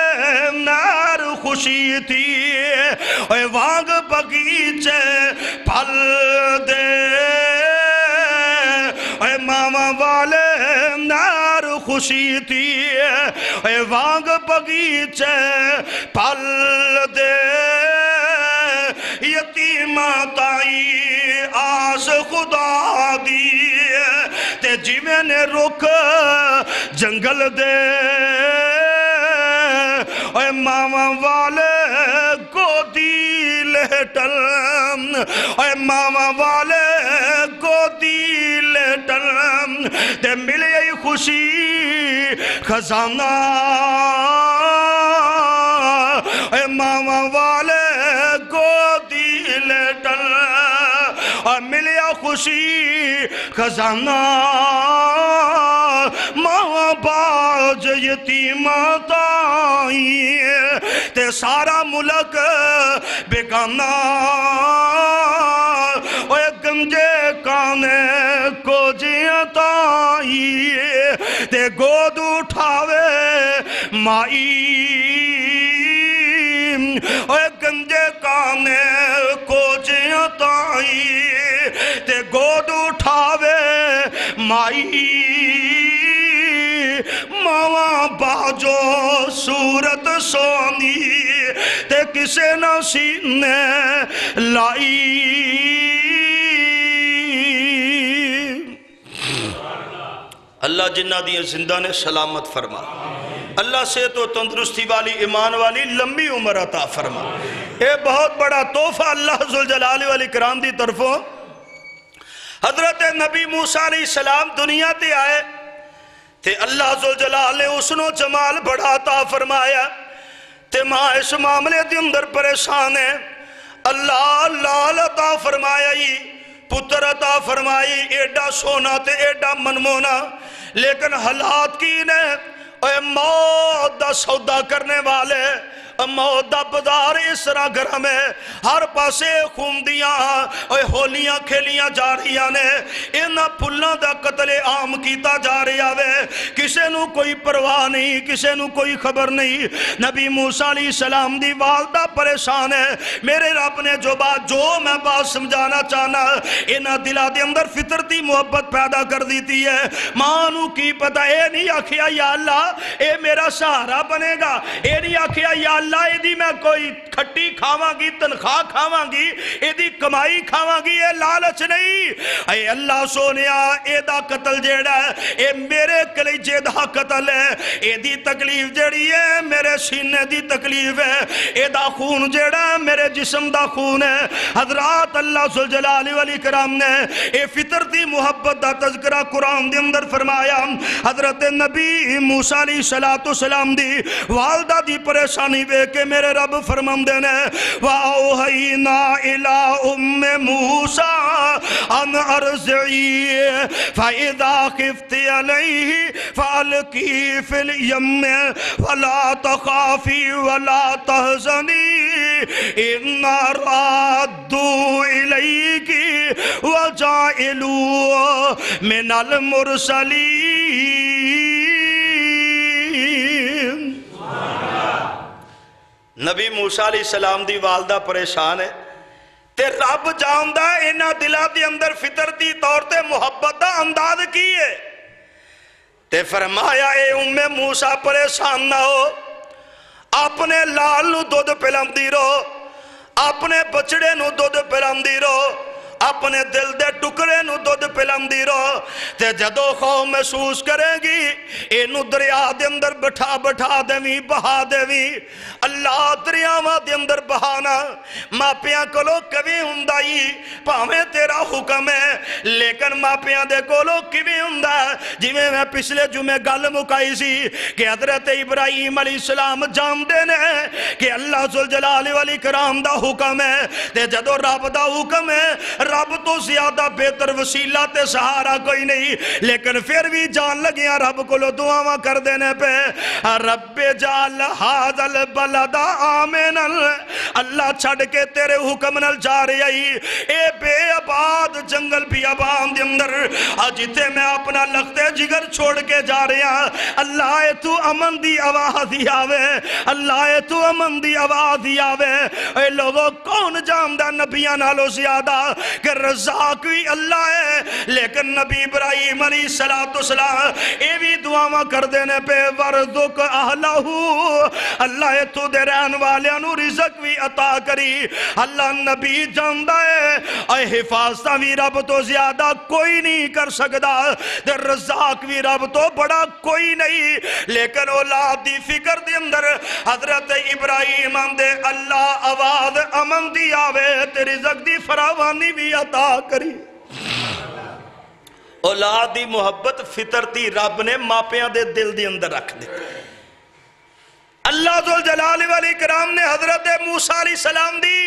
نار خوشی تھی، اے وانگ بگیچے پھل دے، اے ماما والے نار خوشی تھی، اے وانگ بگیچے پھل دے، یتیمہ تائی آس خدا دی، تے جیویں نے رکھ جنگل دے، اے ماما والے گودی لیٹل، اے ماما والے گودی لیٹل، تے ملے ای خوشی خزانہ، اے ماما والے گودی لیٹل، اور ملے خوشی خزانہ، ماں باج یتیمہ تائی، تے سارا ملک بیگانہ، اے گنجے کانے کو جیاں تائی، تے گود اٹھاوے مائی، اے گنجے کانے کو جیاں تائی، تے گود اٹھاوے مائی، ماں باجو صورت سونی، تے کسے نہ سینے لائی۔ اللہ جنہ دیئے زندہ نے سلامت فرما، اللہ سے تو تندرستی والی ایمان والی لمبی عمر عطا فرما۔ اے بہت بڑا تحفہ اللہ ذوالجلال والاکرام دی طرفوں حضرت نبی موسیٰ علیہ السلام دنیا تے آئے تے اللہ ذوالجلال نے اسنو جمال بڑھا عطا فرمایا تے ماں اس معاملے دے اندر پریشان ہے. اللہ لال عطا فرمایا ہی پتر عطا فرمائی ایڈا سونا تے ایڈا منمونا لیکن حالات کی نے اے موت دا سودا کرنے والے موت دا بازار اس طرح گھر میں ہر پاسے خوندیاں اے ہولیاں کھیلیاں جا رہیاں نے انہاں پھلاں دا قتل عام کیتا جا رہا ہے کسے نو کوئی پرواہ نہیں کسے نو کوئی خبر نہیں. نبی موسیٰ علیہ السلام دی والدہ پریشان ہے. میرے رب نے جو میں بات سمجھانا چاہنا انہاں دلہ دے اندر فطرتی محبت پیدا کر دیتی ہے. ماں نو کی پتہ اے نہیں آکھیا یا اللہ اے میرا سہارا بنے گا اے نہیں آکھیا یا اللہ اے دی میں کوئی کھٹی کھاواں گی تنخواہ کھاواں گی اے دی کمائی کھاواں گی اے لالچ نہیں. اے اللہ سونیا اے دا قتل جیڑا ہے اے میرے کلیجے دا قتل ہے اے دی تکلیف جیڑی ہے میرے سینے دی تکلیف ہے اے دا خون جیڑا ہے میرے جسم دا خون ہے. حضرات اللہ ذوالجلال والاکرام نے اے فطرتی محبت دا تذکرہ قرآن دے اندر فرمایا. حضرت نبی موسیٰ علیہ السلام دی والدہ دی پریشانی بے کہ میرے رب فرمان دینے وَأَوْحَيْنَا إِلَىٰ أُمِّ مُوسَىٰ أَنْ أَرْضِعِيهِ فَإِذَا خِفْتِ عَلَيْهِ فَأَلْقِيهِ فِي الْيَمِّ وَلَا تَخَافِي وَلَا تَحْزَنِي إِنَّا رَادُّوا إِلَيْكِ وَجَاعِلُوهُ مِنَ الْمُرْسَلِينَ. نبی موسیٰ علیہ السلام دی والدہ پریشان ہے تے رب جاندہ انہاں دلہ دی اندر فطرتی طور تے محبت دا انداز کی ہے تے فرمایا اے ام موسیٰ پریشان نہ ہو اپنے لال نو دودھ پلم دی رہو اپنے بچڑے نو دودھ پلم دی رہو اپنے دل دے ٹکرے نو دودھ پلم دی رہو تے جدو خوف محسوس کرے گی اینو دریا دے اندر بٹھا دیویں بہا دیویں. اللہ دریاواں دے اندر بہانا ماپیاں کولو کبھی ہندائی پاویں تیرا حکم ہے لیکن ماپیاں دے کولو کبھی ہندا جی میں پچھلے جمعے گل مکائی سی کہ حضرت ابراہیم علیہ السلام جان دینے کہ اللہ ذوالجلال والاکرام دا حکم ہے تے جدو رب دا حکم ہے رب تو زیادہ بہتر وسیلہ تے سہارا کوئی نہیں لیکن پھر بھی جان لگیاں رب کو لو دعاواں کر دینے پہ رب جعل ھذا البلد آمنا اللہ چھڑ کے تیرے حکم نل جا رہی اے بے آباد جنگل بھی آبان دے اندر جتے میں اپنا لختے جگر چھوڑ کے جا رہا اللہ اے تو امن دی آواز ہی آوے اللہ اے تو امن دی آواز ہی آوے. اے لوگوں کون جاندہ نبیاں نالو زیادہ کہ رزاق بھی اللہ ہے لیکن نبی ابراہیم علیہ السلام اے بھی دعاواں کر دینے پہ ورزق اہلہو اللہ ہے تو دے رہن والیاں نو رزق بھی عطا کری. اللہ نبی جاندہ ہے اے حفاظتہ بھی رب تو زیادہ کوئی نہیں کر سکتا دے رزاق بھی رب تو بڑا کوئی نہیں لیکن اولاد دی فکر دی اندر حضرت ابراہیم دے اللہ آواز امن دی آوے تے رزق دی فراوانی بھی عطا کری. اولاد دی محبت فطرتی رب نے ماپیاں دے دل دی اندر رکھ دے. اللہ ذوالجلال والاکرام نے حضرت موسیٰ علیہ السلام دی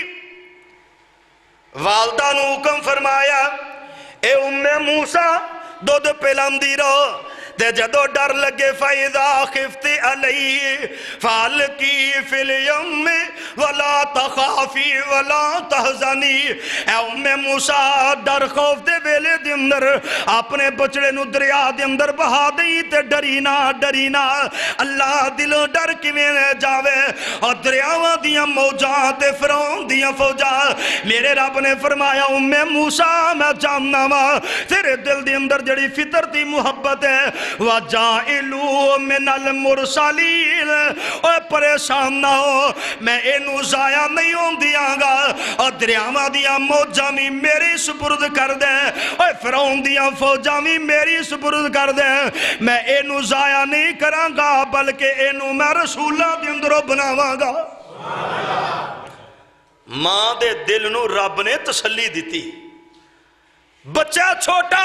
والدہ نو حکم فرمایا اے ام موسیٰ دودھ پلم دی رہو تے جدو ڈر لگے فَإِذَا خِفْتِ عَلَيْهِ فَأَلْقِيهِ فِي الْيَمِّ وَلَا تَخَافِي وَلَا تَحْزَنِي. اے ام موسیٰ ڈر خوف دے ویلے دے اندر اپنے بچڑے نو دریا دے اندر بہا دئی تے ڈرینا اللہ دلوں ڈر کیویں جاوے اور دریاواں دیاں موجاں تے فرعون دیاں فوجاں میرے رب نے فرمایا ام موسیٰ میں جاننا وا تیرے دل دے اندر جڑی فطرتی محبت ہے وَجَائِلُوا مِنَ الْمُرْسَلِينَ. اوہ پریشان نہ ہو میں اینو ضائع نہیں ہوں دیاں گا اور دریاواں دیاں موجاں بھی میری سپرد کر دیں اوہ فرعون دیاں فوجاں بھی میری سپرد کر دیں میں اینو ضائع نہیں کراں گا بلکہ اینو میں رسولہ دے اندروں بناواں گا. ماں دے دل نو رب نے تسلی دیتی बच्चा छोटा,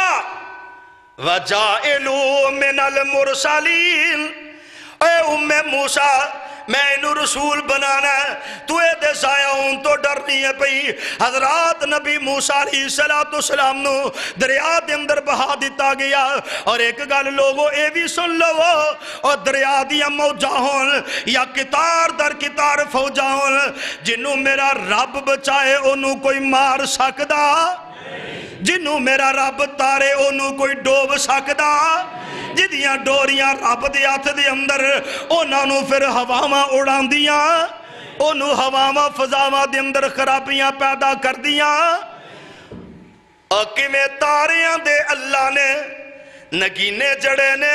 वजाइलू मिनल मुरसलीन, ए उम्मे मूसा मैं इनू रसूल बनाना है, तू ए दे जाया होने तो डरनी है पई। हजरात नबी मूसा अलैहिस्सलाम नू दरिया दे अंदर बहा दिता गया। और एक गल लोगो ये भी सुन लवो, और दरिया दियां मौजां होन या कितार दर कितार फौजां होन, जिन्नू मेरा रब बचाए ओनू कोई मार सकदा, जिन्नू मेरा रब तारे ओनू कोई डोब सकदा। जिदियां डोरियां रब दे हथ दे अंदर, उन्होंने फिर हवावां उड़ांदियां, ओनू हवावां फजावां दे अंदर खराबियां पैदा कर दियां। और किवें तारियां दे अल्लाह ने नगीने जड़े ने,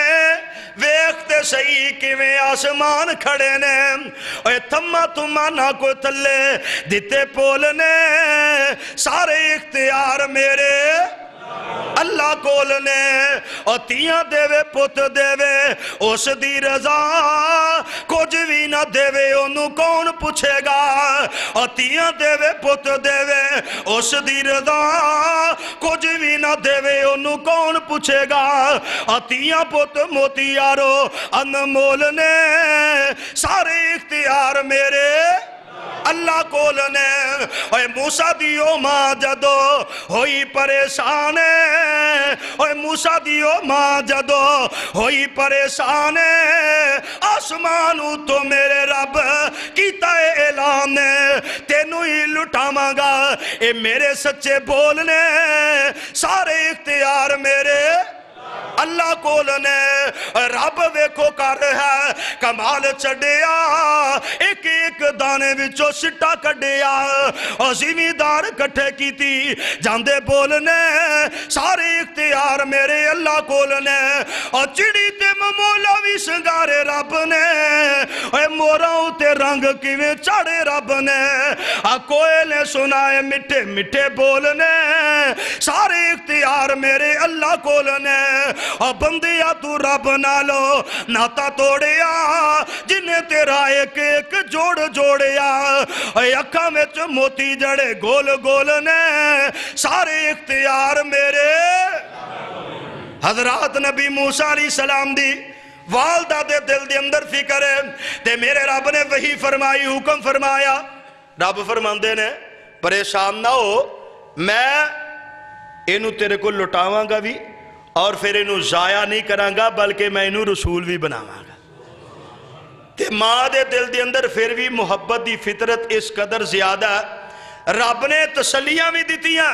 वेखते सही किवें आसमान खड़े ने। ओए थम्मा थुम्मा ना कोई थल्ले दिते पोल ने, सारे इख्तियार मेरे अल्लाह कोल ने। और तियां देवे पुत देवे उस दी रजा, कुछ भी ना देवे ओनू कौन पूछेगा। और तियां देवे पुत देवे उस दी रजा, कुछ भी ना देवे ओनू कौन पूछेगा। और तियां पुत मोती यारो अनमोल ने, सारे इख्तियार मेरे अल्लाह कोल ने। ओए मूसा दी ओ मां जदो होई परेशान, ओए मूसा दी ओ मां जदो होई परेशान, आसमान तो मेरे रब कीता ऐलान, तेनू ही लुटावांगा। ए मेरे सच्चे बोल ने, सारे इख्तियार मेरे अल्लाह कोल ने। रब वेखो कर है कमाल चढ़िया, एक एक दाने विचों सिट्टा कढ़िया। और जिमीदार कट्ठे कीती जांदे बोलने, सारे इख्तियार मेरे अल्लाह कोल ने। और चिड़ी ते ममोला भी संगारे रब ने, ओए मोरां उते रंग किवें चाड़े रब ने। आ कोयले सुनाए मिठे मिठे बोलने, सारे इख्तियार मेरे अल्लाह कोल ने। और बंदिया तू रब नालो नाता तोड़िया, जिन्हें तेरा एक एक जोड़ जोड़िया। अखा विच मोती जड़े गोल गोल ने, सारे इख्तियार मेरे। हजरात नबी मूसा अलैहिस्सलाम दी वालदा दे दिल दे अंदर फिक्र है, ते मेरे रब ने वही फरमाई, हुक्म फरमाया। रब फरमांदे ने परेशान ना हो, मैं इनू तेरे को लुटावांगा भी, और फिर इनू जाया नहीं करांगा, बल्कि मैं इनू रसूल भी बनावांगा। ते मां दे दिल दे अंदर फिर भी मुहब्बत दी फितरत इस कदर ज्यादा, रब ने तसल्लियां भी दित्तियां।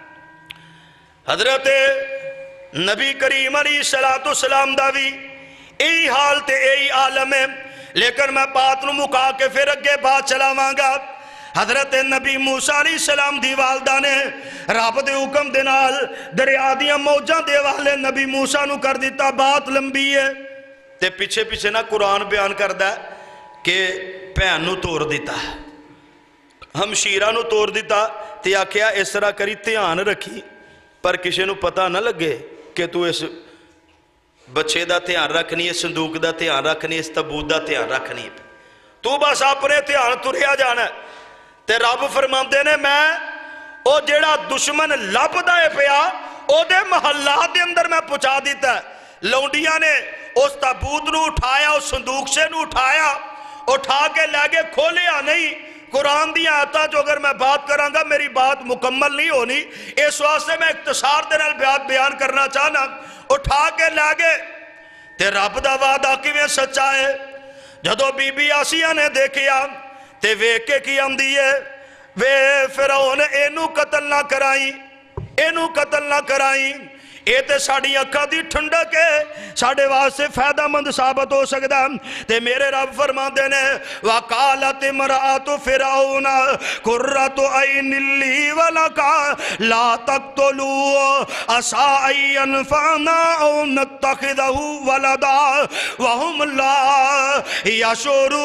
हजरत नबी करीम अलैहिस्सलाम दा भी यही हाल ते यही आलम है, लेकिन मैं बात नू मुका के फिर अगे बात चलावांगा। हजरत नबी मूसा अलैहिस्सलाम दी वालदा ने रब दे हुक्म दे नाल दरिया दियां मौजां दे वाले नबी मूसा नू कर दिता। बात लंबी है ते पिछे पिछे ना कुरान बयान करदा कि भैन नू तोड़ दिता, हमशीरा नू तोड़ दिता, ते आख्या इस तरह करी ध्यान रखी, पर किसी नू पता ना लगे कि तू इस बच्चे का ध्यान रखनी है, संदूक का ध्यान रखनी, इस तबूत का ध्यान रखनी है, तू बस अपने ध्यान तुरिया जाना। ते रब फरमाते ने मैं वो जेड़ा दुश्मन लभदा है पिया ओदे महल्लात दे अंदर मैं पहुंचा दिता। लौंडिया ने उस ताबूत नू उठाया, उस संदूक से नू उठाया, उठा के लैगे, खोलिया नहीं। कुरान दी आयतां जो अगर मैं बात करांगा मेरी बात मुकम्मल नहीं होनी, इस वास्ते मैं इख्तिसार दे नाल बयान करना चाहना। उठा के लैगे ते रब दा वादा किवें सच्चा है। जदों बीबी आसिया ने देखिया ते वेख के की आंदी है, वे फिरौन इनू कतल ना कराई, इनू कतल ना कराई, ये तो साड़ी अखा की ठंडक है, साढ़े वास्ते फायदामंद साबित हो सकता। ते मेरे रब फरमाते ने वकालत इमरातु फिरौन कुर्रतु ऐनिल्ली वलका ला तक्तुलू असा अयनफना औ नत्तखिदहु वलदा वहुम ला यशुरून।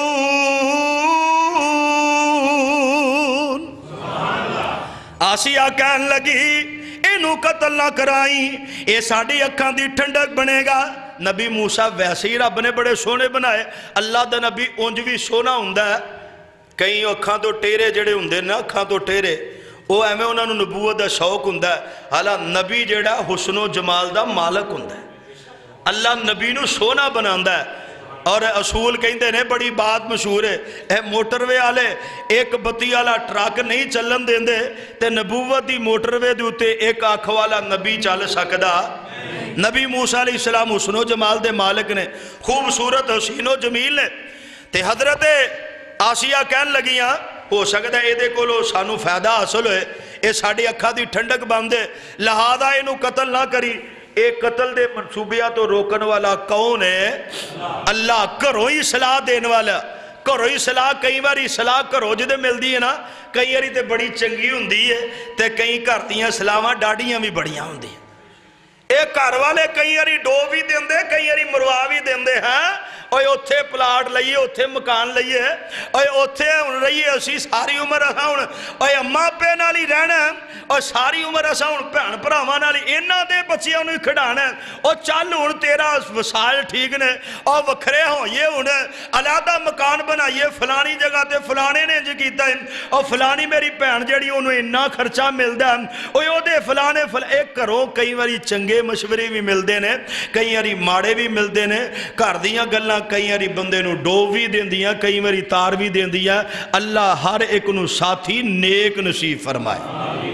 आसिया कहन लगी इनू कतल ना कराई, ये साड़ी अखां दी ठंडक बनेगा। नबी मूसा वैसे ही रब ने बड़े सोहने बनाए, अल्लाह दा नबी उंज भी सोहना हुंदा है। कई अखां तो टेरे जड़े हुंदे ना, अखां तो टेरे وہ ایویں انہوں نے نبوت دا شوق ہوندا ہے. حالا نبی جیڑا حسن و جمال دا مالک ہوندا ہے. اللہ نبی نو سونا بناندا ہے. اور اصول کہندے نے بڑی بات مشہور ہے, اے موٹر وے والے ایک بتی والا ٹرک نہیں چلن دیندے تے نبوت دی موٹر وے دے اوتے ایک اکھ والا نبی چل سکدا. نبی موسیٰ علیہ السلام حسن و جمال دے مالک نے, خوبصورت حسین و جمیل نے. تے حضرت آسیہ کہن لگیاں ہو سکتا ہے یہ کولو سانو فائدہ حاصل ہوئے, یہ ساڑی اکھا دی ٹھنڈک باندے, لہذا انہوں قتل نہ کری. ایک قتل دے منصوبیاں تو روکن والا کون ہے؟ اللہ. کرو ہی صلاح دین والا, کرو ہی صلاح. کئی باری صلاح کرو جدے مل دی ہے نا, کئی باری تے بڑی چنگی ہوندی ہے تے کئی کرتیاں صلاحاں ڈاڑیاں بھی بڑیاں ہوندی ہیں. ایک گھر والے کئی باری ڈو بھی دیندے, کئی باری مروا بھی دیندے ہیں. اوے اوتھے پلاٹ لئیے, اوتھے مکان لئیے, اوے اوتھے رہیے اسی ساری عمر اساں ہن اوے اماں پے نال ہی رہنا, اور ساری عمر اساں ہن بھین بھراواں نال انہاں دے بچیاں نوں کھڈانا. او چل ہن تیرا وسائل ٹھیک نے, او وکھرے ہوئیے ہن علیحدہ مکان بنائیے فلانی جگہ تے فلانے نے جی کیتا ہے, او فلانی میری بھین جیڑی اونوں اتنا خرچہ ملدا ہے, اوے او دے فلانے ایک کرو. کئی واری چنگے مشورے بھی ملدے نے, کئی واری ماڑے بھی ملدے نے. گھر دیاں گلاں کئی واری بندے نو ڈوب بھی دیندیاں, کئی واری تار بھی دیندیاں. اللہ ہر ایک نو ساتھی نیک نصیب فرمائے.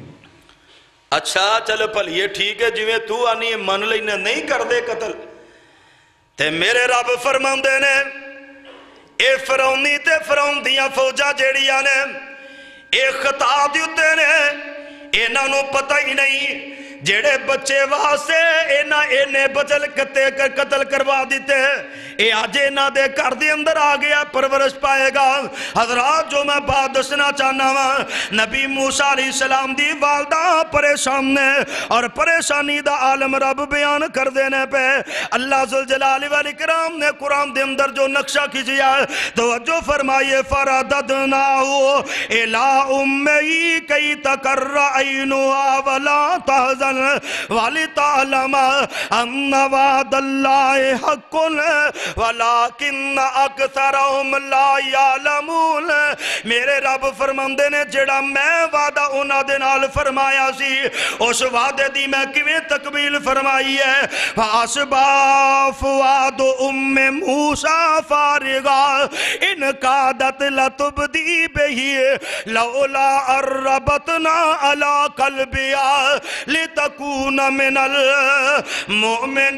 اچھا چلو بھلیے ٹھیک ہے, جویں تو آنی ہے من لینا نہیں کر دے قتل. تے میرے رب فرماندے نے اے فرعونی تے فرعون دیاں فوجاں جیڑیاں نے اے خطا دیتے نے, انہاں نو پتہ ہی نہیں جیڑے بچے واسے اینے بچل قتل کروا دیتے اے آج اینا دے کر دی اندر آگیا پرورش پائے گا. حضرات جو میں بات دسنا چاہنا ہوں, نبی موسیٰ علیہ السلام دی والدہ پریشان نے, اور پریشانی دا عالم رب بیان کر دینے پہ اللہ ذوالجلال والاکرام نے قرآن دے اندر جو نقشہ کھچیا توجہ فرمائیے. فرددناہو الی امی کی تقر عینہا ولا تحزن وَلِتَعْلَمَ أَنَّ وَعْدَ اللَّهِ حَقٌّ وَلَكِنَّ أَكْثَرَهُمْ لَا يَعْلَمُونَ. میرے رب فرماندے نے جڑا میں وعدہ انہاں دے نال فرمایا سی, اس وعدے دی میں کیویں تکمیل فرمائی ہے. فَأَصْبَحَ فُؤَادُ أُمِّ مُوسَىٰ فَارِغًا إِنْ كَادَتْ لَتُبْدِي بِهِ لَوْلَا أَن رَّبَطْنَا عَلَىٰ قَلْبِهَا تکون من المؤمنین.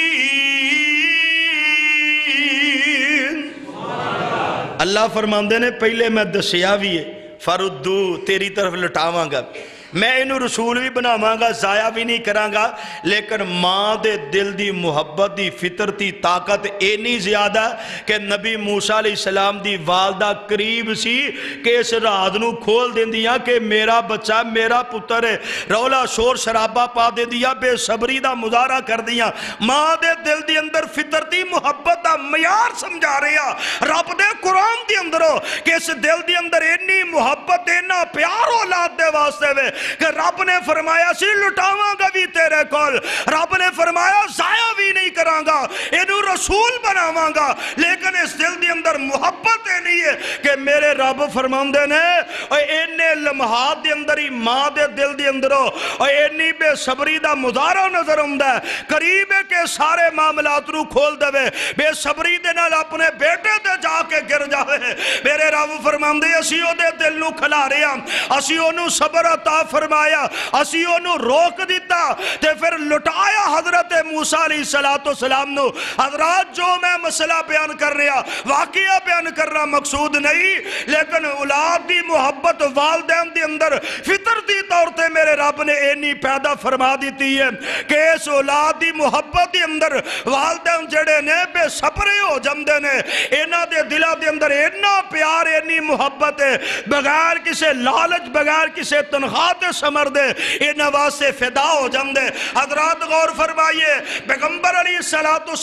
اللہ فرماندے نے پہلے میں دسیا بھی ہے, فردو تیری طرف لٹاواں گا, میں انہوں رسول بھی بناواں گا, ضائع بھی نہیں کراں گا. لیکن ماں دے دل دی محبت دی فطرتی طاقت اینی زیادہ کہ نبی موسیٰ علیہ السلام دی والدہ قریب سی کہ اس رات نو کھول دیں دیا کہ میرا بچہ میرا پتر ہے. رولا شور شرابہ پا دے دیا, بے صبری دا مظاہرہ کر دیا. ماں دے دل دی اندر فطرتی محبت دا معیار سمجھا رہا رب دے قرآن دی اندر ہو کہ اس دل دی اندر اینی محبت اینا پیار اولاد دے واسطے وے کہ رب نے فرمایا سی لٹاواں گا بھی تیرے کول, رب نے فرمایا ضائع بھی نہیں کراں گا, انہوں رسول بناواں گا. لیکن اس دل دی اندر محبت نہیں ہے کہ میرے رب فرماندے نے اینے لمحات دی اندر ہی ماں دے دل دی اندر ہو اینی بے صبری دا مظاہرہ نظر آمدا ہے. قریب ہے کہ سارے معاملات رو کھول دے وے, بے صبری دے نال اپنے بیٹے دے جا کے گر جاوے. میرے رب فرماندے اسی او دے دل نو کھلا رہے ہیں, اسی انہوں صبر عطا فرمایا, اسی انہوں روک دیتا تے پھر لٹایا حضرت موسیٰ علیہ السلام نو. حضرات جو میں مسئلہ بیان کر رہا واقعہ بیان کر رہا مقصود نہیں, لیکن اولاد دی محبت والدین دی اندر فطرتی طور تے میرے رب نے اینی پیدا فرما دیتی ہے کہ اس اولاد دی محبت دی اندر والدین جڑے نے بے صبرے ہو جمدے نے, اینا دے دلہ دے اندر اینا پیار اینی محبت ہے, بغیر کسے لالچ بغیر کسے تنخواہ سمر دے, اینا واسے فدا ہو جم دے. حضرات غور فرمائیے, پیغمبر علیہ السلام نے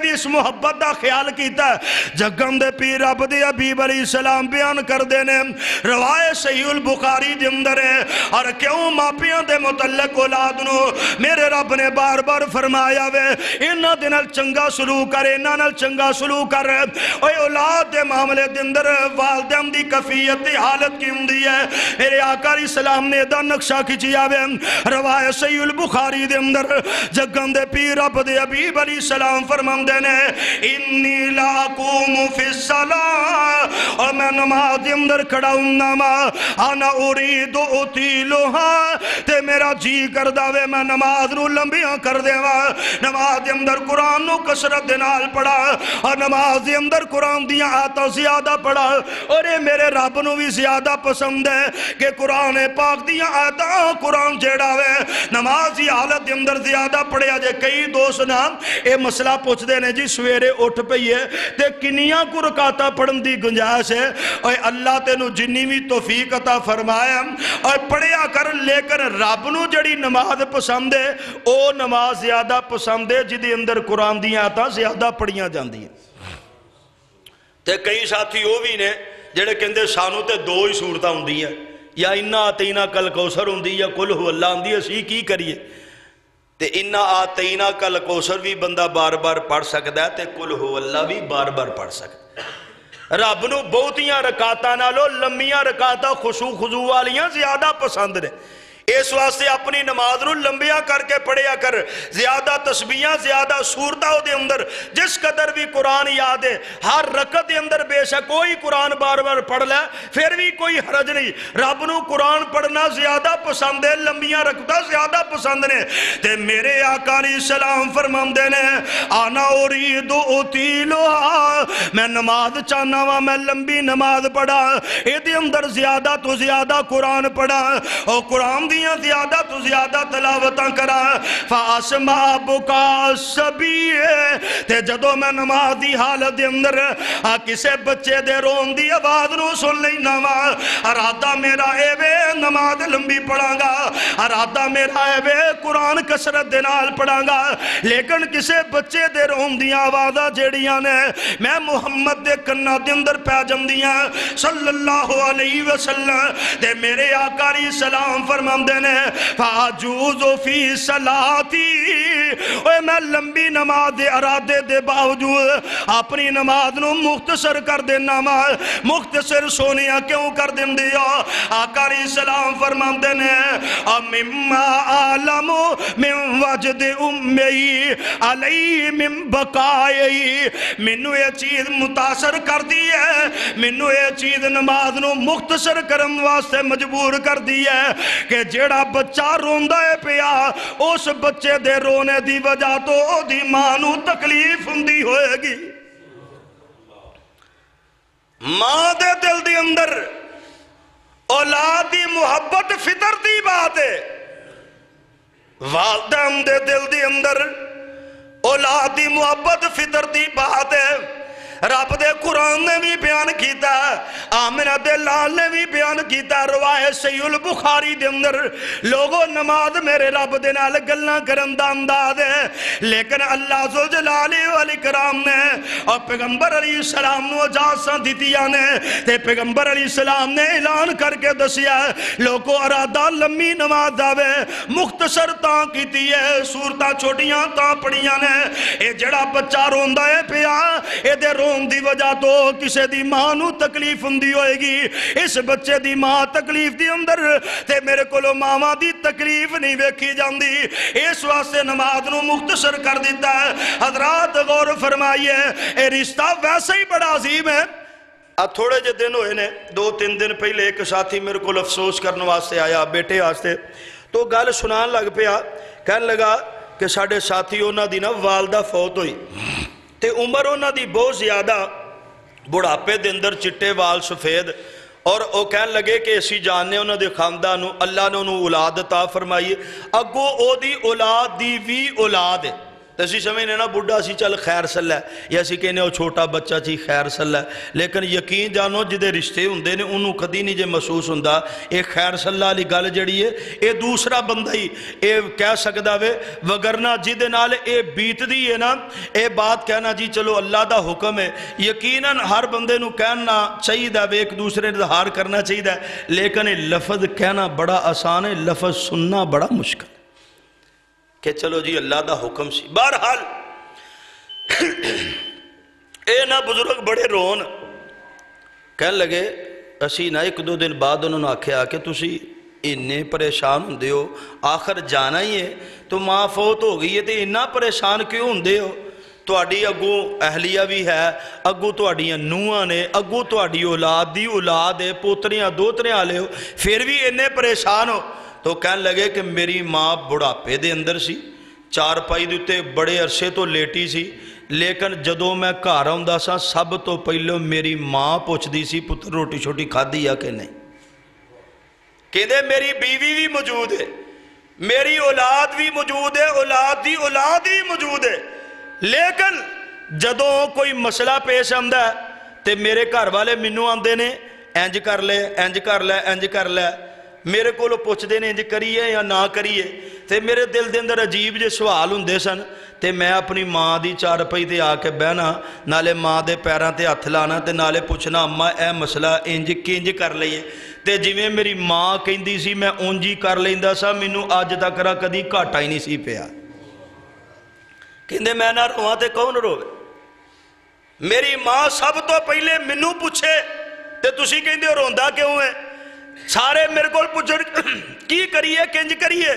بھی اس محبت دا خیال کیتا ہے جگم دے پیر رب دے حبیب علیہ السلام بیان کر دینے روایت صحیح البخاری دے اندر ہے اور کیوں ماپیاں دے متعلق اولاد نو میرے رب نے بار بار فرمایا وے انہاں دے نال چنگا سلوک کر انہاں نال چنگا سلوک کر اوے اولاد دے معاملے دے اندر والدین دی کفیت دی حالت کی ہوندی ہے میرے آقا علیہ السلام نے دا نقشہ کھچیا وے روایت صحیح البخاری دے اندر جگم دے پیر رب دے حبیب علیہ السلام فرماندے نے انی لا اقوم فی الصلاۃ اور میں نماز دے اندر کھڑا ہوں ما انا اريد اطيلها تے میرا جی کردا وے میں نماز نو لمبیاں کر دیواں نماز دے اندر قرآن نو کثرت دے نال پڑھا اور نماز دے اندر قرآن دیاں آیاتاں زیادہ پڑھا اور یہ میرے رب نو بھی زیادہ پسند ہے کہ قرآن پاک دیاں آیاتاں قرآن جیڑا وے نماز دی حالت دے اندر زیادہ پڑھیا جے کئی دوست نام اے مسئلہ پوچھ دے نے جی سویرے اٹھ پئیے تے کنیاں کو رکاتا پڑھن دی گنجائش ہے اور اللہ تینو جنی بھی توفیق عطا فرمایا اور پڑھیا کر لیکن رب نو جڑی نماز پسند ہے او نماز زیادہ پسند ہے جدی اندر قرآن دی آیاتاں زیادہ پڑھیاں جاندی ہیں تے کئی ساتھی وہ بھی نے جڑے کہندے سانو تے دو ہی صورتاں ہوندی ہیں یا انا آتینا کل کوثر ہوندی یا کل ہو اللہ ہوندی اسی کی کریے تے انا آتینا کل کوثر بھی بندہ بار بار پڑھ سکتا ہے تے کل ہو اللہ بھی بار بار پڑھ سکتا ہے رب نو بہتیاں رکعتاں نالو لمبیاں رکعتاں خشوع خضوع والیاں زیادہ پسند نے اس واسطے اپنی نماز نو لمبیاں کر کے پڑھیا کر زیادہ تسبیحاں زیادہ سورتاں دے اندر جس قدر بھی قرآن یاد ہے ہر رکعت دے اندر بے شک کوئی قرآن بار بار پڑھ لے پھر بھی کوئی حرج نہیں رب نو قرآن پڑھنا زیادہ پسند ہے لمبیاں رکعتاں زیادہ پسند نے تے میرے آقا علیہ السلام فرماندے نے انا اريد اطيلها میں نماز چاہنا وا میں لمبی نماز پڑھا اے دے اندر زیادہ تو زیادہ قرآن پڑھا اور قرآن دیاں زیادہ تو زیادہ تلاوتاں کرا فاسمع بکا سبی تے جدو میں نماز دی حالت دے اندر کسے بچے دے رون دی آواز نو سن لینا وا ارادہ میرا اے وے نماز لمبی پڑھاں گا ارادہ میرا اے وے قرآن کثرت دے نال پڑھاں گا لیکن کسے بچے دے رون دی آوازاں جیڑیاں نے میں محمد دے کنہ دے اندر پہ جمدیاں صلی اللہ علیہ وسلم تے میرے آقا علیہ السلام فرمان دینے فاجوز فی صلاتی اوے میں لمبی نماز دے ارادے دے باوجود اپنی نماز نو مختصر کر دینا مختصر سونیاں کیوں کر دیں دیا آقا علیہ السلام فرمان دینے مما عالم من وجد امی علی من بقائی منو یہ چیز متاثر کر دی ہے منو یہ چیز نماز نو مختصر کرم واسطے مجبور کر دی ہے کہ جیڑا بچہ روندہ ہے پیا اس بچے دے رونے دی وجہ تو دی مانو تکلیف ہوندی ہوئے گی ماں دے دل دی اندر اولاد دی محبت فطر دی بات ہے والدین دے دل دی اندر اولاد دی محبت فطر دی بات ہے رب دے قرآن نے بھی بیان کیتا آمنہ دے لال نے بھی بیان کیتا روایت صحیح البخاری دے اندر لوگوں نماز میرے رب دے نال گلنا کرن دا انداز ہے لیکن اللہ ذوالجلال والاکرام نے اور پیغمبر علیہ السلام نو اجازتاں دتیاں نے تے پیغمبر علیہ السلام نے اعلان کر کے دسیا لوگوں ارادہ لمبی نماز داوے مختصر تاں کیتی ہے صورتاں چھوٹیاں تاں پڑیاں نے اے جڑا بچہ روندہ ہے پیا اے دے رون دی وجہ تو کسے دی ماں نو تکلیف ہندی ہوئے گی اس بچے دی ماں تکلیف دی اندر تے میرے کولو ماما دی تکلیف نہیں ویکھی جاندی اس واسطے نماز نو مختصر کر دیتا ہے حضرات غور فرمائیے اے رشتہ ویسے ہی بڑا عظیم ہے اب تھوڑے جے دن ہوئے نے 2-3 دن پہلے ایک ساتھی میرے کو افسوس کرنے واسطے آیا بیٹے واسطے تو گل سنان لگ پیا کہنے لگا کہ ساڑھے ساتھی ہونا دی نا والدہ فوت ہوئی تے عمر ہونا دی بہت زیادہ بڑھاپے دے اندر چٹے وال سفید اور وہ کہنے لگے کہ اسی جاننے انہوں دے خاندانوں اللہ نے انہوں اولاد عطا فرمائی اگو او دی اولاد دی وی اولاد ہے تو اسی سمجھنے نا بڑھا سی چل خیر سلا ہے یا اسی کہنے وہ چھوٹا بچہ چی خیر سلا ہے، لیکن یقین جانو جدے رشتے ہوندے نے انہوں کدی نہیں جے محسوس ہوندا ایک خیر سلا علی گل جڑی ہے اے دوسرا بندہ ہی اے کہہ سکدا وے، وگرنہ جدے نال اے بیت دی ہے نا اے بات کہنا جی چلو اللہ دا حکم ہے، یقیناً ہر بندے نو کہنا چاہیے وے، ایک دوسرے اظہار کرنا چاہیے، لیکن اے لفظ کہنا بڑا آسان ہے، لفظ سننا بڑا مشکل کہ چلو جی اللہ دا حکم سی۔ بہرحال اے نا بزرگ بڑے رون کہن لگے اسی نا ایک دو دن بعد انہوں نے آکھیا کہ تسی انہیں پریشان ہوندے ہو، آخر جانا ہی ہے تو ماں فوت ہو گئی ہے تو انہاں پریشان کیوں ہوندے ہو؟ تہاڈی اگوں اہلیہ بھی ہے، اگوں تہاڈیاں نوہاں نے، اگوں تہاڈی اولاد دی اولاد ہے، پوتریاں دوتریاں والے ہو، پھر بھی انہیں پریشان ہو؟ تو کہن لگے کہ میری ماں بڑھاپے دے اندر سی، چار پائی دیتے بڑے عرصے تو لیٹی سی، لیکن جدوں میں گھر آوندا سا سب تو پہلو میری ماں پوچھدی سی پتر روٹی چھوٹی کھادی یا کہ نہیں، کہندے میری بیوی بھی موجود ہے، میری اولاد بھی موجود ہے، اولاد دی اولاد بھی موجود ہے، لیکن جدوں کوئی مسئلہ پیش آندا ہے تے میرے گھر والے مینوں آندے نے انج کر لے انج کر لے انج کر لے، میرے کو پوچھتے ہیں انج کریے یا نہ کریے، تے میرے دل دے اندر عجیب جے سوال ہوندے سن، تے میں اپنی ماں دی چارپائی تے آ کے بہنا، نالے ماں دے پیراں تے ہتھ لانا تے نالے پوچھنا اماں اے مسئلہ انج کنج کر لئیے، تے جویں میری ماں کہندی سی میں اونج ہی کر لیندا سا، مینوں اج تک کدی گھاٹا ہی نہیں سی پیا۔ کہندے میں نہ رواں تے کون روے؟ میری ماں سب تو پہلے مینوں پوچھے تے تسی کہندے ہو روندا کیوں ہے؟ سارے میرے کو پوچھن کی کریے کنج کریے،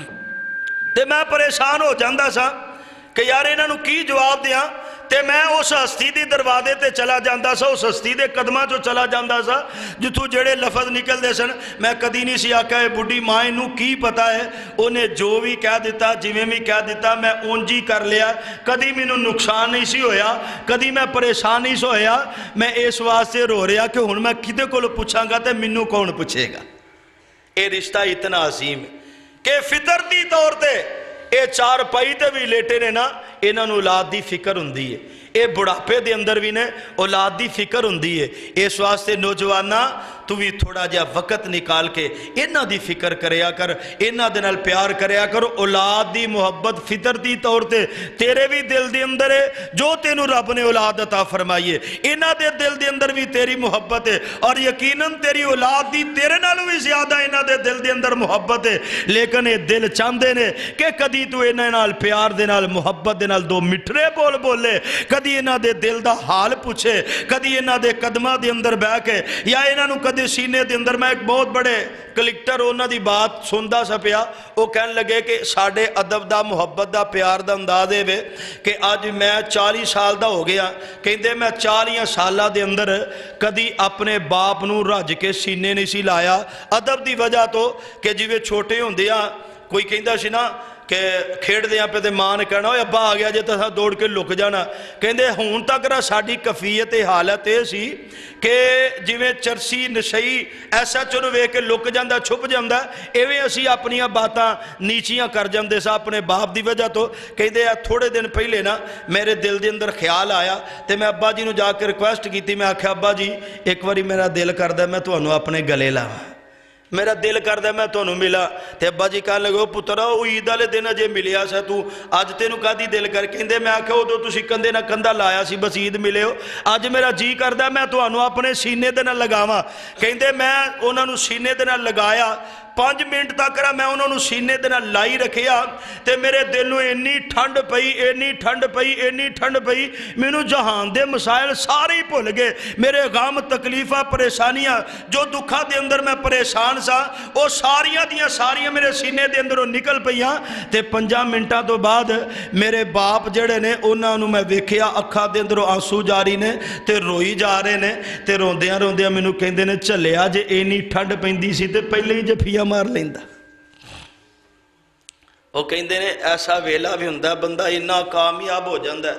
تے میں پریشان ہو جاندہ سا کہ یار انہاں نو کی جواب دیاں، تے میں اس ہستی دی دروازے تے چلا جاندہ سا، اس ہستی دے قدمہ جو چلا جاندہ سا جتھوں جڑے لفظ نکل دے سن، میں کدی نہیں سی آکھا ہے بڑھی ماں انہوں کی پتا ہے، انہیں جو بھی کہہ دیتا جویں بھی کہہ دیتا میں اونجی کر لیا، کدی مینوں نقصان نہیں سی ہویا، کدی میں پریشان نہیں سی ہویا، میں اس واسطے رو رہا کہ ہن میں کدے کول پوچھاں گا تے مینوں کون پوچھے گا۔ اے رشتہ اتنا عظیم ہے کہ فطرتی طور تے اے چار پائی تے بھی لیٹے نے نا، انہاں نوں اولاد دی فکر ہوندی ہے، اے بڑھاپے دے اندر بھی نے اولاد دی فکر ہوندی ہے، اس واسطے نوجوانہ تو بھی تھوڑا جا وقت نکال کے انہاں دی فکر کریا کر، انہاں دے نال پیار کریا کر، اولاد دی محبت فطرتی طور تے تیرے بھی دل دے اندر ہے، جو تینوں رب نے اولاد عطا فرمائیے انہاں دے دل دے اندر بھی تیری محبت ہے، اور یقیناً تیری اولاد دی تیرے نالوں بھی زیادہ انہاں دے دل دے اندر محبت ہے، لیکن یہ دل چاندے نے کہ کدی تو انہاں نال پیار دے نال محبت دے نال دو مٹھرے بول بولے، کدی انہاں دے دل دا حال پوچھے، کدی انہاں دے قدمہ دے اندر بہ کے، یا انہاں نوں دے سینے دے اندر میں ایک بہت بڑے کلکٹر انہاں دی بات سندا سا پیا، وہ کہن لگے کہ ساڑھے ادب دا محبت دا پیار دا اندازے وے کہ آج میں 40 سال دا ہو گیا، کہندے میں 40 سالہ دے اندر کدی اپنے باپ نو رج کے سینے نہیں سی لایا، ادب دی وجہ تو کہ جویں چھوٹے ہوندیاں کوئی کہندا سی نا کہ کھیڑ دیاں پہ تے ماں نے کہنا ہوئے ابا آگیا جے تسا دوڑ کے لک جانا، کہندے ہون تک رہا ساڑھی کفیت حالت ہے سی کہ جویں چرسی نشئی ایسا چنوے کہ لک جاندہ چھپ جاندہ، ایویں اسی اپنیاں باتاں نیچیاں کر جاندے سا اپنے باپ دی وجہ تو، کہندے تھوڑے دن پہلے نا میرے دل دے اندر خیال آیا تے میں ابا جی نو جا کے ریکویسٹ کی تھی، میں آکھیا ابا جی ایک واری میرا دل کردہ میں تو انہوں اپنے گلے لاواں، میرا دل کردہ میں تو انہوں ملا، تے ابا جی کہنے لگے پترہ او عید والے دن اجے ملیا سا تو آج تینوں کہدی دل کر کہندے میں آکھیا او تو تسی کندھے نہ کندھا لایا سی بس عید ملے ہو، آج میرا جی کردہ میں تو انہوں اپنے سینے دے نہ لگاواں، کہندے میں انہوں نے سینے دے نہ لگایا، 5 منٹ تک رہا میں انہوں نے سینے دے نہ لائی رکھیا تے میرے دل نو انی ٹھنڈ پئی انی ٹھنڈ پئی انی ٹھنڈ پئی، مینوں جہان دے مسائل سارے ہی بھول گئے، میرے غم تکلیفہ پریشانیاں جو دکھا دے اندر میں پریشان سا وہ ساریاں دیاں ساریاں میرے سینے دے اندروں نکل پئیاں تے 5 منٹاں تو بعد میرے باپ جڑے نے انہاں نو میں ویکھیا اکھاں دے اندروں آنسو جاری نے تے روئی جا رہے نے تے روندیاں روندیاں مینوں کہندے نے چلیا جے اینی ٹھنڈ پیندی سی تے پہلے ہی جفیا مار لیندہ۔ وہ کہندے نے ایسا ویلا بھی ہوندہ بندہ انہا کامیاب ہو جاندہ ہے،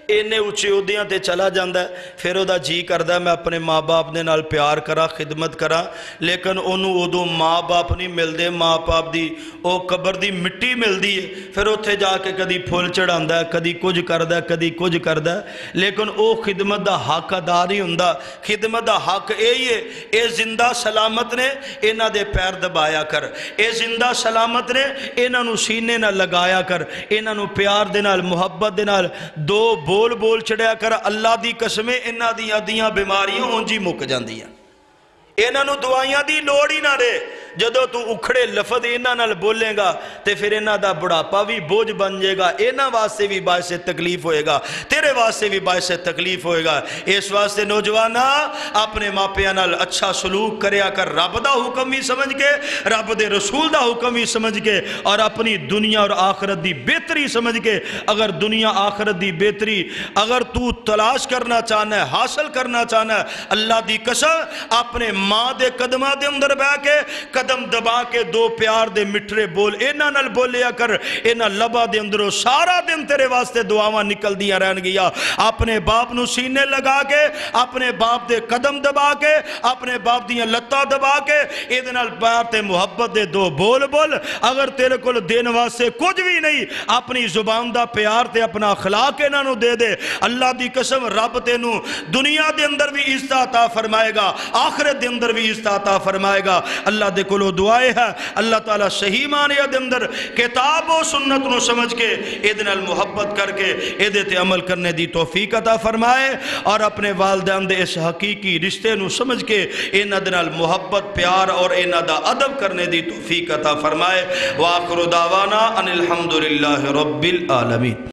इन्ने उच्चे उहदियां ते चला जांदा है, फिर उहदा जी करदा मैं अपने माँ बाप दे नाल प्यार करा, खिदमत करा, लेकिन उन्होंने उदों माँ बाप नहीं मिलते, माँ बाप की वो कबर की मिट्टी मिलती है, फिर उत्थे जाके कदी फुल चढ़ांदा है, कदी कुछ करदा है, कदी कुछ करदा है, लेकिन वो खिदमत का हक अदा नहीं हुंदा। खिदमत का हक यही है, ये जिंदा सलामत ने इन्हां दे पैर दबाया कर, ये जिंदा सलामत ने इन्हां नूं सीने नाल लगाया कर, इन्हां नूं प्यार दे नाल मुहब्बत दे नाल दो बोल बोल चढ़िया कर। अल्लाह दी कसमें इन्हां दियां बीमारियां उंज ही मुक जांदियां, इन्हां नूं दवाइयां दी लोड़ ही ना रहे। जदों तू उखड़े लफज इन्हां नाल बोलेगा तो फिर इन्हां दा बुढ़ापा भी बोझ बन जाएगा, इन्हां वास्ते भी बायसे तकलीफ होएगा, तेरे वास्ते भी बायसे तकलीफ होएगा। इस वास्ते नौजवाना अपने मापियां नाल अच्छा सलूक करया कर, रब दा हुक्म भी समझ के, रब दे रसूल दा हुक्म भी समझ के, और अपनी दुनिया और आखरत दी बेहतरी समझ के। अगर दुनिया आखरत दी बेहतरी अगर तू तलाश करना चाहना है, हासिल करना चाहना है, अल्लाह दी कसम अपने माँ दे कदमां दे अंदर बह के कदम दबा के दो प्यार दे मिठरे बोल इन्हां नाल बोलिया कर, इन्हां लबा दे अंदरों सारा दिन तेरे वास्ते दुआवां निकलदियां रहनगियां। अपने बाप नूं सीने लगा के, अपने बाप दे कदम दबा के, अपने बाप दियां लत्तां दबा के इहदे नाल प्यार ते मुहब्बत दे दो बोल बोल। अगर तेरे कोल देन वास्ते कुछ भी नहीं, अपनी जुबान दा प्यार ते अपना अखलाक इन्हां नूं दे दे, अल्लाह दी कसम रब तेनू दुनिया दे अंदर भी इज्जत अता फरमाएगा, आखिरत दे अंदर भी इज्जत अता फरमाएगा। अल्लाह दे कोलों दुआए है, अल्लाह ताला सही माने दे अंदर किताब और सुन्नत नूं समझ के इहदे नाल मुहब्बत करके इहदे ते अमल करने दी तौफीक अता फरमाए, और अपने वालिदैन दे इस हकीकी रिश्ते नूं समझ के इन्हां दे नाल मुहब्बत प्यार और इन्हां दा अदब करने दी तौफीक अता फरमाए। व आखिरु दावाना अनिल हम्दुलिल्लाहि रब्बिल आलमीन।